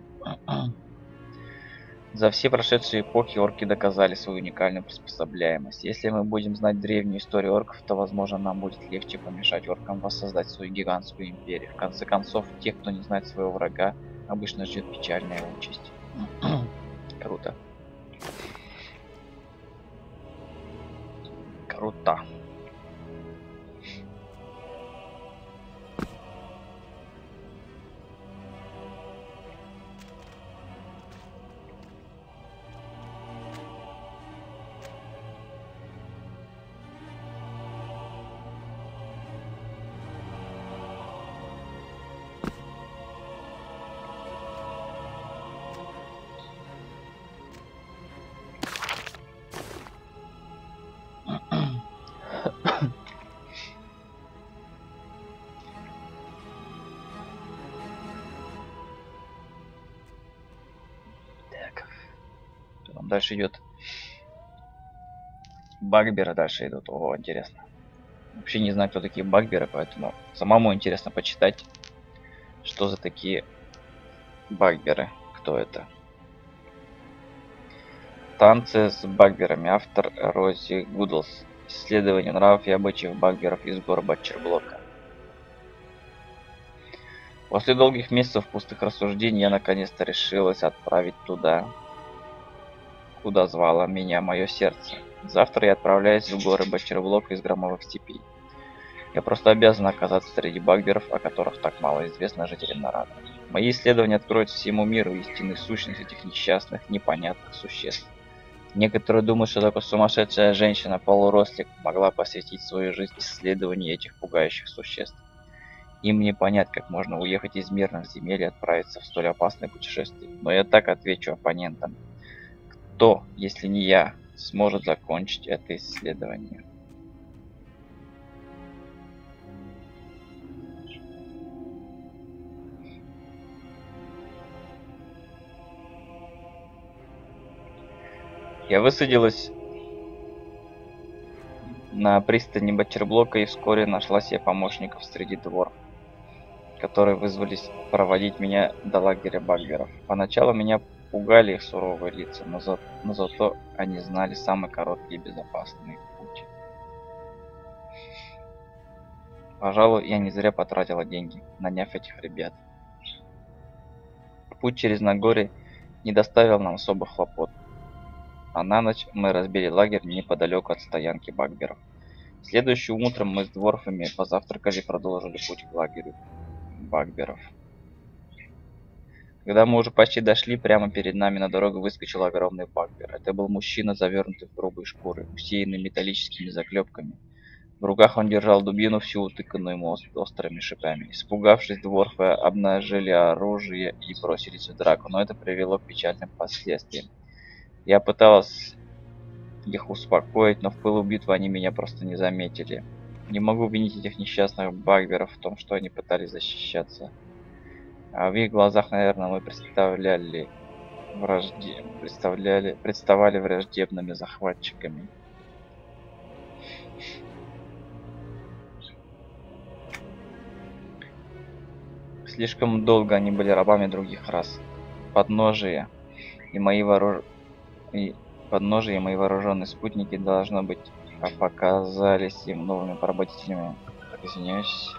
За все прошедшие эпохи орки доказали свою уникальную приспособляемость. Если мы будем знать древнюю историю орков, то, возможно, нам будет легче помешать оркам воссоздать свою гигантскую империю. В конце концов, тех, кто не знает своего врага, обычно ждет печальная участь. Круто. Круто. Дальше идет багберы, дальше идут. О, интересно. Вообще не знаю, кто такие багберы, поэтому самому интересно почитать, что за такие багберы, кто это. Танцы с багберами. Автор Рози Гудлс. Исследование нравов и обычаев багберов из гор Батчерблока. После долгих месяцев пустых рассуждений я наконец-то решилась отправить туда, куда звало меня мое сердце. Завтра я отправляюсь в горы Батчерблока из Громовых степей. Я просто обязан оказаться среди багберов, о которых так мало известно жителям Нарада. Мои исследования откроют всему миру истинную сущность этих несчастных, непонятных существ. Некоторые думают, что только сумасшедшая женщина-полурослик могла посвятить свою жизнь исследованию этих пугающих существ. Им не понять, как можно уехать из мирных земель и отправиться в столь опасное путешествие. Но я так отвечу оппонентам. Кто, если не я, сможет закончить это исследование? Я высадилась на пристани Баттерблока и вскоре нашла себе помощников среди дворф, которые вызвались проводить меня до лагеря баггеров. Поначалу меня пугали их суровые лица, но, за... но зато они знали самый короткий и безопасный путь. Пожалуй, я не зря потратила деньги, наняв этих ребят. Путь через Нагорье не доставил нам особых хлопот, а на ночь мы разбили лагерь неподалеку от стоянки баггеров. Следующим утром мы с дворфами позавтракали и продолжили путь к лагерю баггеров. Когда мы уже почти дошли, прямо перед нами на дорогу выскочил огромный баггер. Это был мужчина, завернутый в грубые шкуры, усеянный металлическими заклепками. В руках он держал дубину, всю утыканную ему острыми шипами. Испугавшись, дворфы обнажили оружие и бросились в драку, но это привело к печальным последствиям. Я пыталась их успокоить, но в пылу битвы они меня просто не заметили. Не могу винить этих несчастных баггеров в том, что они пытались защищаться. А в их глазах, наверное, мы представляли вражде... представляли... представали враждебными захватчиками. Слишком долго они были рабами других рас. Подножие и мои вооруж... и подножие и мои вооруженные спутники, должно быть, показались им новыми поработителями. Так, извиняюсь.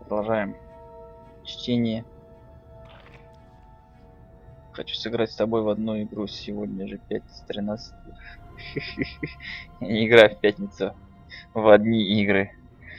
Продолжаем чтение. Хочу сыграть с тобой в одну игру. Сегодня же пятница тринадцатое. Я не играю в пятницу в одни игры.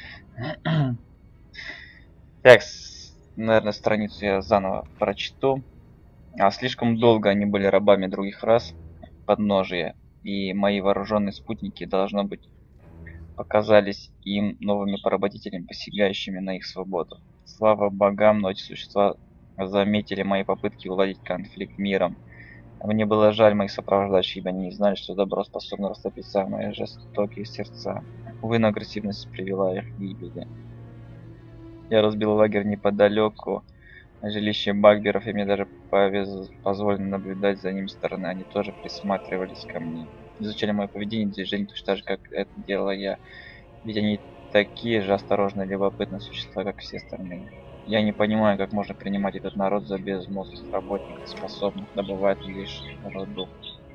Так, наверное, страницу я заново прочту. А слишком долго они были рабами других рас, подножия, и мои вооруженные спутники, должно быть, показались им новыми поработителями, посягающими на их свободу. Слава богам, но эти существа заметили мои попытки уладить конфликт миром. Мне было жаль моих сопровождающих, ибо они не знали, что добро способно растопить самые жестокие сердца. Увы, но агрессивность привела их к гибели. Я разбил лагерь неподалеку жилище багберов, и мне даже повез... позволено наблюдать за ними со стороны. Они тоже присматривались ко мне. Изучали мое поведение и движение точно так же, как это делала я. Ведь они такие же осторожные и любопытные существа, как все остальные. Я не понимаю, как можно принимать этот народ за безмозглых работников, способных добывать лишь руду.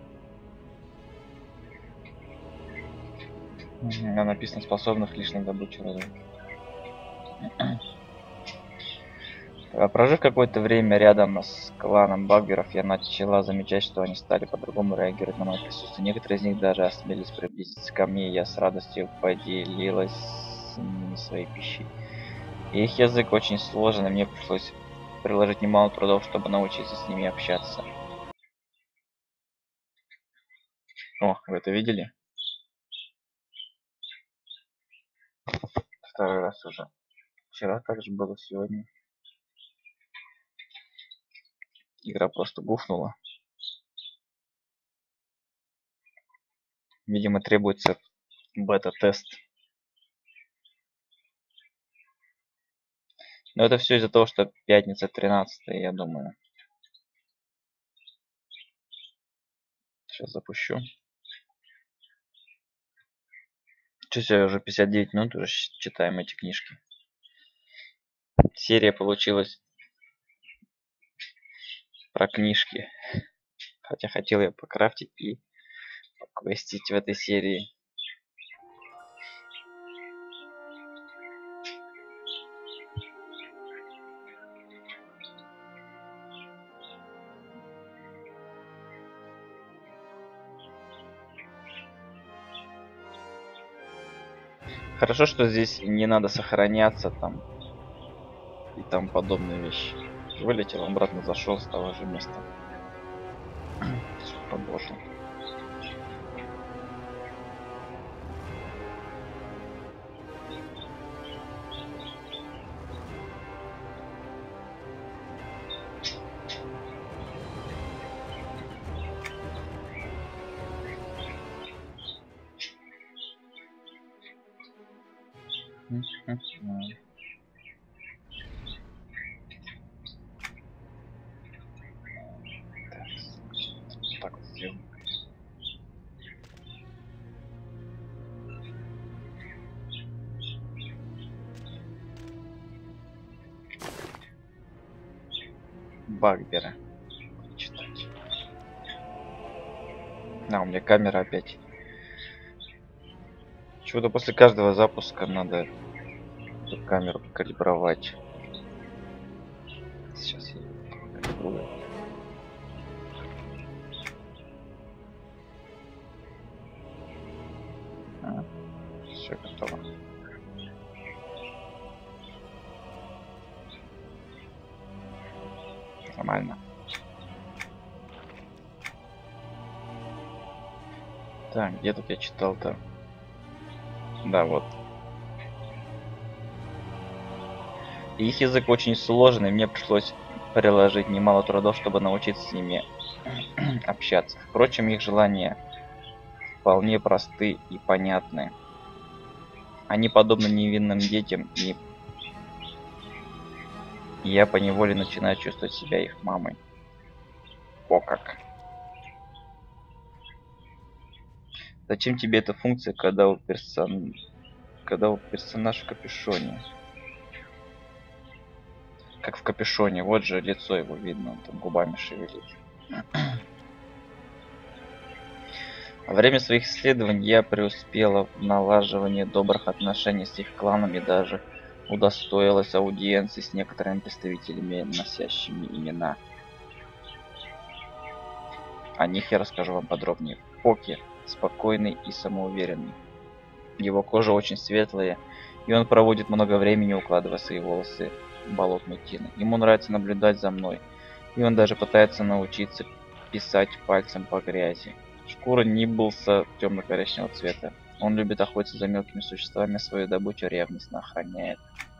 А написано способных лишь на добычу руды. Прожив какое-то время рядом с кланом багберов, я начала замечать, что они стали по-другому реагировать на мое присутствие. Некоторые из них даже осмелились приблизиться ко мне, и я с радостью поделилась с ними своей пищей. Их язык очень сложен, и мне пришлось приложить немало трудов, чтобы научиться с ними общаться. О, вы это видели? Второй раз уже. Вчера также было, сегодня. Игра просто буфнула. Видимо, требуется бета-тест. Но это все из-за того, что пятница тринадцатое, я думаю. Сейчас запущу. Чуть уже пятьдесят девять минут уже читаем эти книжки. Серия получилась про книжки. Хотя хотел я покрафтить и поквестить в этой серии. Хорошо, что здесь не надо сохраняться там и там подобные вещи. Вылетел, обратно зашел с того же места. Все работало. Так вот сделаем. Багберы. Читать. А, у меня камера опять. Чего-то после каждого запуска надо эту камеру калибровать. Сейчас я ее калибрую. А, все готово. Нормально. Так, где тут я читал-то? Да, вот. Их язык очень сложный, мне пришлось приложить немало трудов, чтобы научиться с ними общаться. Впрочем, их желания вполне просты и понятны. Они подобны невинным детям, и я поневоле начинаю чувствовать себя их мамой. О как! Зачем тебе эта функция, когда у персон... когда у персонажа в капюшоне? Как в капюшоне, вот же лицо его видно, он там губами шевелит. Во время своих исследований я преуспела в налаживании добрых отношений с их кланом и даже удостоилась аудиенции с некоторыми представителями, носящими имена. О них я расскажу вам подробнее. Поки спокойный и самоуверенный. Его кожа очень светлая, и он проводит много времени, укладывая свои волосы в болотную тину. Ему нравится наблюдать за мной, и он даже пытается научиться писать пальцем по грязи. Шкура Нибблса темно-коричневого цвета. Он любит охотиться за мелкими существами, свою добычу ревностно охраняет.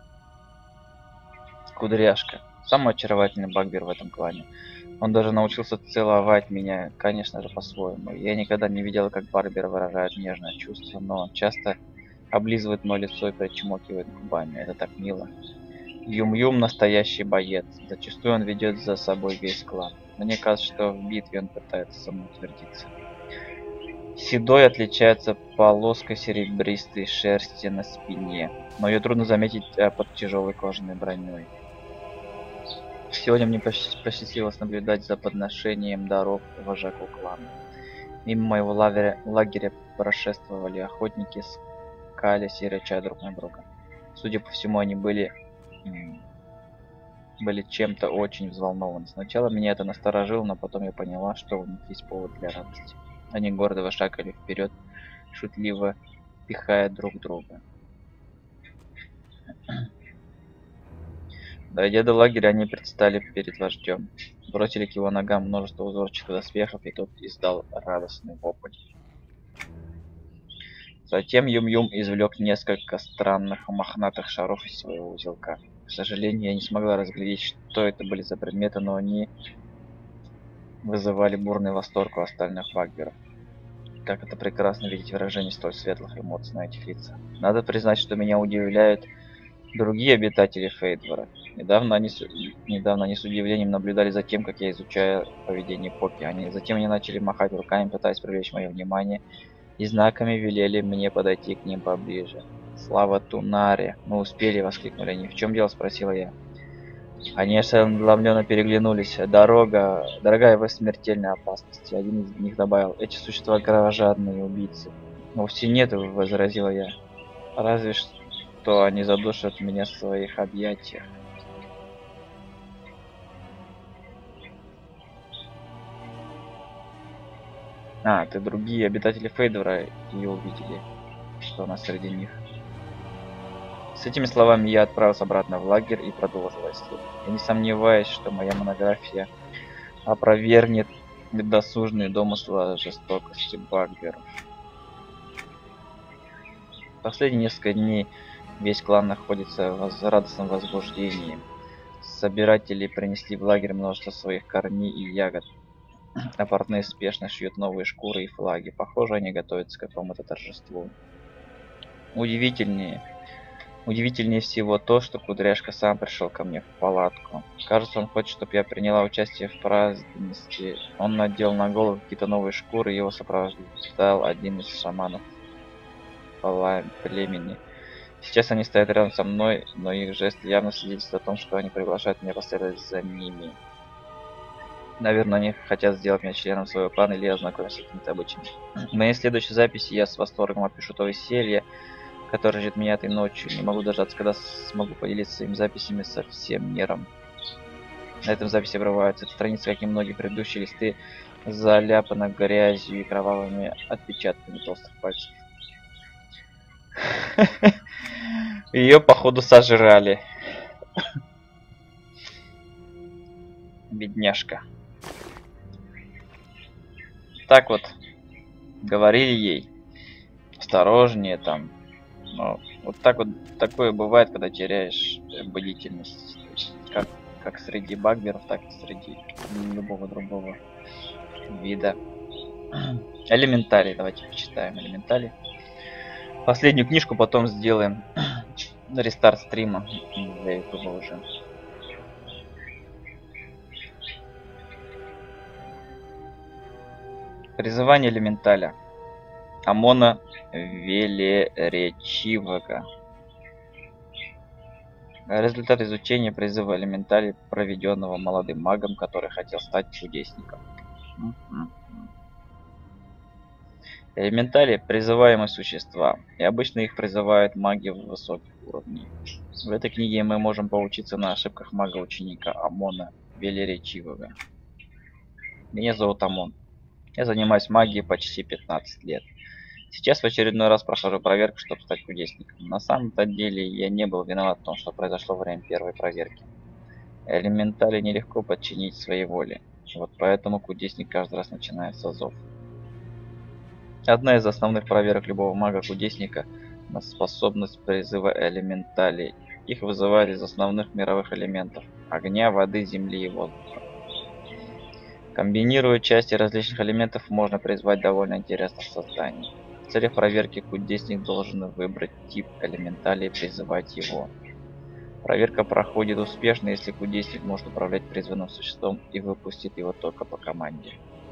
Кудряшка. Самый очаровательный багбер в этом клане. Он даже научился целовать меня, конечно же, по-своему. Я никогда не видел, как барбер выражает нежное чувство, но он часто облизывает мое лицо и причмокивает губами. Это так мило. Юм-Юм настоящий боец. Зачастую он ведет за собой весь клан. Мне кажется, что в битве он пытается самоутвердиться. Седой отличается полоской серебристой шерсти на спине, но ее трудно заметить под тяжелой кожаной броней. Сегодня мне посчастливилось наблюдать за подношением даров вожаку клана. Мимо моего лагеря, лагеря прошествовали охотники, скались и рыча друг на друга. Судя по всему, они были, были чем-то очень взволнованы. Сначала меня это насторожило, но потом я поняла, что у них есть повод для радости. Они гордо шагали вперед, шутливо пихая друг друга. Дойдя до лагеря, они предстали перед вождем. Бросили к его ногам множество узорчатых доспехов, и тот издал радостный вопль. Затем Юм-Юм извлек несколько странных мохнатых шаров из своего узелка. К сожалению, я не смогла разглядеть, что это были за предметы, но они вызывали бурный восторг у остальных багберов. Как это прекрасно видеть выражение столь светлых эмоций на этих лицах. Надо признать, что меня удивляют другие обитатели Фейдвора. Недавно они, с... Недавно они с удивлением наблюдали за тем, как я изучаю поведение Поки. Они... Затем они начали махать руками, пытаясь привлечь мое внимание, и знаками велели мне подойти к ним поближе. «Слава Тунаре! Мы успели!» — воскликнули они. «В чем дело?» — спросила я. Они ошеломленно переглянулись. «Дорога... Дорогая, вы в смертельной опасности!» Один из них добавил. «Эти существа кровожадные убийцы!» «Вовсе нет!» — возразила я. «Разве что они задушат меня в своих объятиях!» А, ты другие обитатели Фейдвора и увидели, что у нас среди них. С этими словами я отправился обратно в лагерь и продолжил исследование. Я не сомневаюсь, что моя монография опровергнет досужные домыслы о жестокости багберов. Последние несколько дней весь клан находится в радостном возбуждении. Собиратели принесли в лагерь множество своих корней и ягод. А портные спешно шьют новые шкуры и флаги. Похоже, они готовятся к какому-то торжеству. Удивительнее. Удивительнее всего то, что Кудряшка сам пришел ко мне в палатку. Кажется, он хочет, чтобы я приняла участие в празднестве. Он надел на голову какие-то новые шкуры, и его сопровождал один из шаманов племени. Сейчас они стоят рядом со мной, но их жест явно свидетельствует о том, что они приглашают меня последовать за ними. Наверное, они хотят сделать меня членом своего клана или ознакомиться с какими-то обычаями. В моей следующей записи я с восторгом опишу то веселье, которое ждет меня этой ночью. Не могу дождаться, когда смогу поделиться своими записями со всем миром. На этом записи обрываются. Эта страница, как и многие предыдущие листы, заляпана грязью и кровавыми отпечатками толстых пальцев. Ее, походу, сожрали. Бедняжка. Так вот, говорили ей, осторожнее там. Но вот так вот, такое бывает, когда теряешь бдительность. Как, как среди багберов, так и среди любого другого вида. Элементарий, давайте почитаем элементарий. Последнюю книжку потом сделаем. Рестарт стрима для ютуба уже. Призывание элементаля. Амона Велеречивого. Результат изучения призыва элементаля, проведенного молодым магом, который хотел стать чудесником. Элементали — призываемые существа, и обычно их призывают маги высоких уровней. В этой книге мы можем поучиться на ошибках мага-ученика Амона Велеречивого. Меня зовут Амон. Я занимаюсь магией почти пятнадцать лет. Сейчас в очередной раз прохожу проверку, чтобы стать кудесником. На самом-то деле я не был виноват в том, что произошло во время первой проверки. Элементали нелегко подчинить своей воле. Вот поэтому кудесник каждый раз начинает с азов. Одна из основных проверок любого мага-кудесника на способность призыва элементалей. Их вызывают из основных мировых элементов – огня, воды, земли и воздуха. Комбинируя части различных элементов, можно призвать довольно интересных созданий. В целях проверки кудесник должен выбрать тип элементали и призывать его. Проверка проходит успешно, если кудесник может управлять призванным существом и выпустит его только по команде.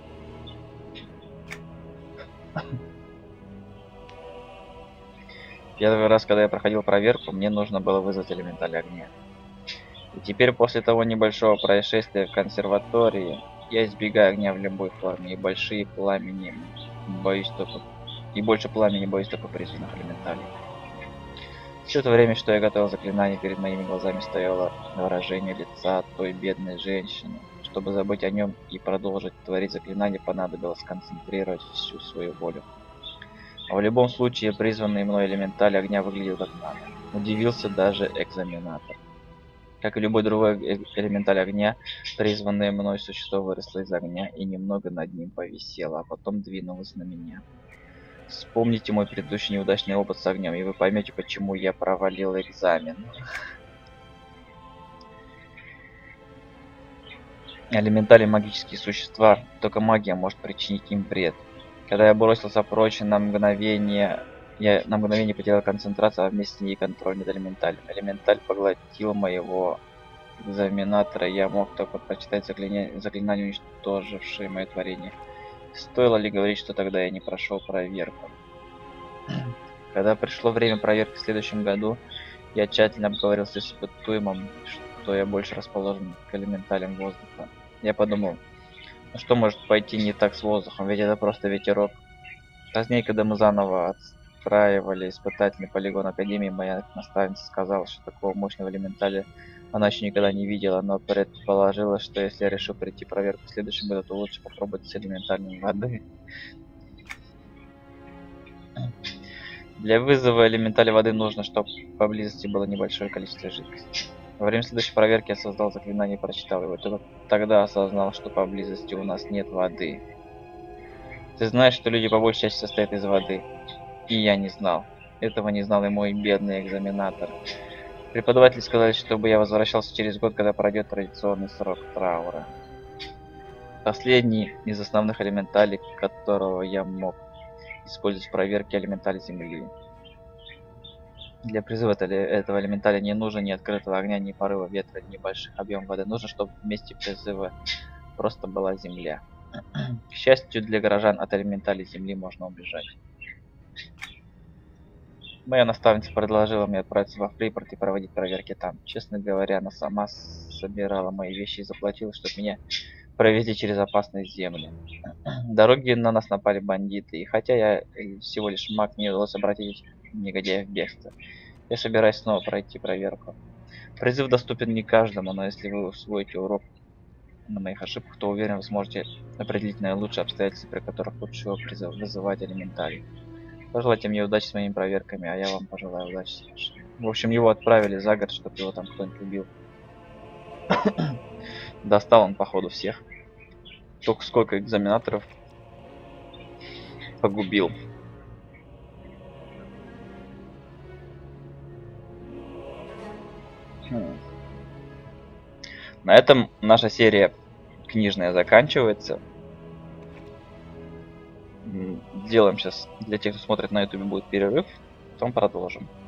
Первый раз, когда я проходил проверку, мне нужно было вызвать элементаль огня. И теперь, после того небольшого происшествия в консерватории, я избегаю огня в любой форме, и большие пламени боюсь только... и больше пламени боюсь только призванных элементалей. Все это время, что я готовил заклинание, перед моими глазами стояло выражение лица той бедной женщины. Чтобы забыть о нем и продолжить творить заклинание, понадобилось сконцентрировать всю свою волю. А в любом случае, призванный мной элементаль огня выглядел как надо. Удивился даже экзаменатор. Как и любой другой элементаль огня, призванное мной существо выросло из огня и немного над ним повисело, а потом двинулось на меня. Вспомните мой предыдущий неудачный опыт с огнем, и вы поймете, почему я провалил экзамен. Элементали — магические существа, только магия может причинить им вред. Когда я бросился прочь, на мгновение я на мгновение потерял концентрацию, а вместе с ней контроль над элементалем. Элементаль поглотил моего экзаменатора, я мог только прочитать заклинание, заклинание, уничтожившее мое творение. Стоило ли говорить, что тогда я не прошел проверку? Когда пришло время проверки в следующем году, я тщательно обговорил с испытуемым, что я больше расположен к элементалям воздуха. Я подумал, ну что может пойти не так с воздухом, ведь это просто ветерок. Позднее, когда мы заново отстраивали испытательный полигон Академии, моя наставница сказала, что такого мощного элементаля она еще никогда не видела, но предположила, что если я решу пройти проверку в следующем году, то лучше попробовать с элементальной воды. Для вызова элементаля воды нужно, чтобы поблизости было небольшое количество жидкости. Во время следующей проверки я создал заклинание и прочитал его. Только тогда осознал, что поблизости у нас нет воды. Ты знаешь, что люди по большей части состоят из воды. И я не знал. Этого не знал и мой бедный экзаменатор. Преподаватели сказали, чтобы я возвращался через год, когда пройдет традиционный срок траура. Последний из основных элементалей, которого я мог использовать в проверке, элементаль земли. Для призыва этого элементаля не нужно ни открытого огня, ни порыва ветра, ни больших объемов воды. Нужно, чтобы в месте призыва просто была земля. К счастью для горожан, от элементалей земли можно убежать. Моя наставница предложила мне отправиться во Фрейпорт и проводить проверки там. Честно говоря, она сама собирала мои вещи и заплатила, чтобы меня провезли через опасные земли. Дороги на нас напали бандиты, и хотя я всего лишь маг, мне удалось обратить негодяев в бегство. Я собираюсь снова пройти проверку. Призыв доступен не каждому, но если вы усвоите урок на моих ошибках, то уверен, вы сможете определить наилучшие обстоятельства, при которых лучше всего призыв вызывать элементарий. Пожелайте мне удачи с моими проверками, а я вам пожелаю удачи. В общем, его отправили за город, чтобы его там кто-нибудь убил. Достал он, походу, всех. Только сколько экзаменаторов погубил. Хм. На этом наша серия книжная заканчивается. Делаем сейчас, для тех, кто смотрит на ютубе, будет перерыв, потом продолжим.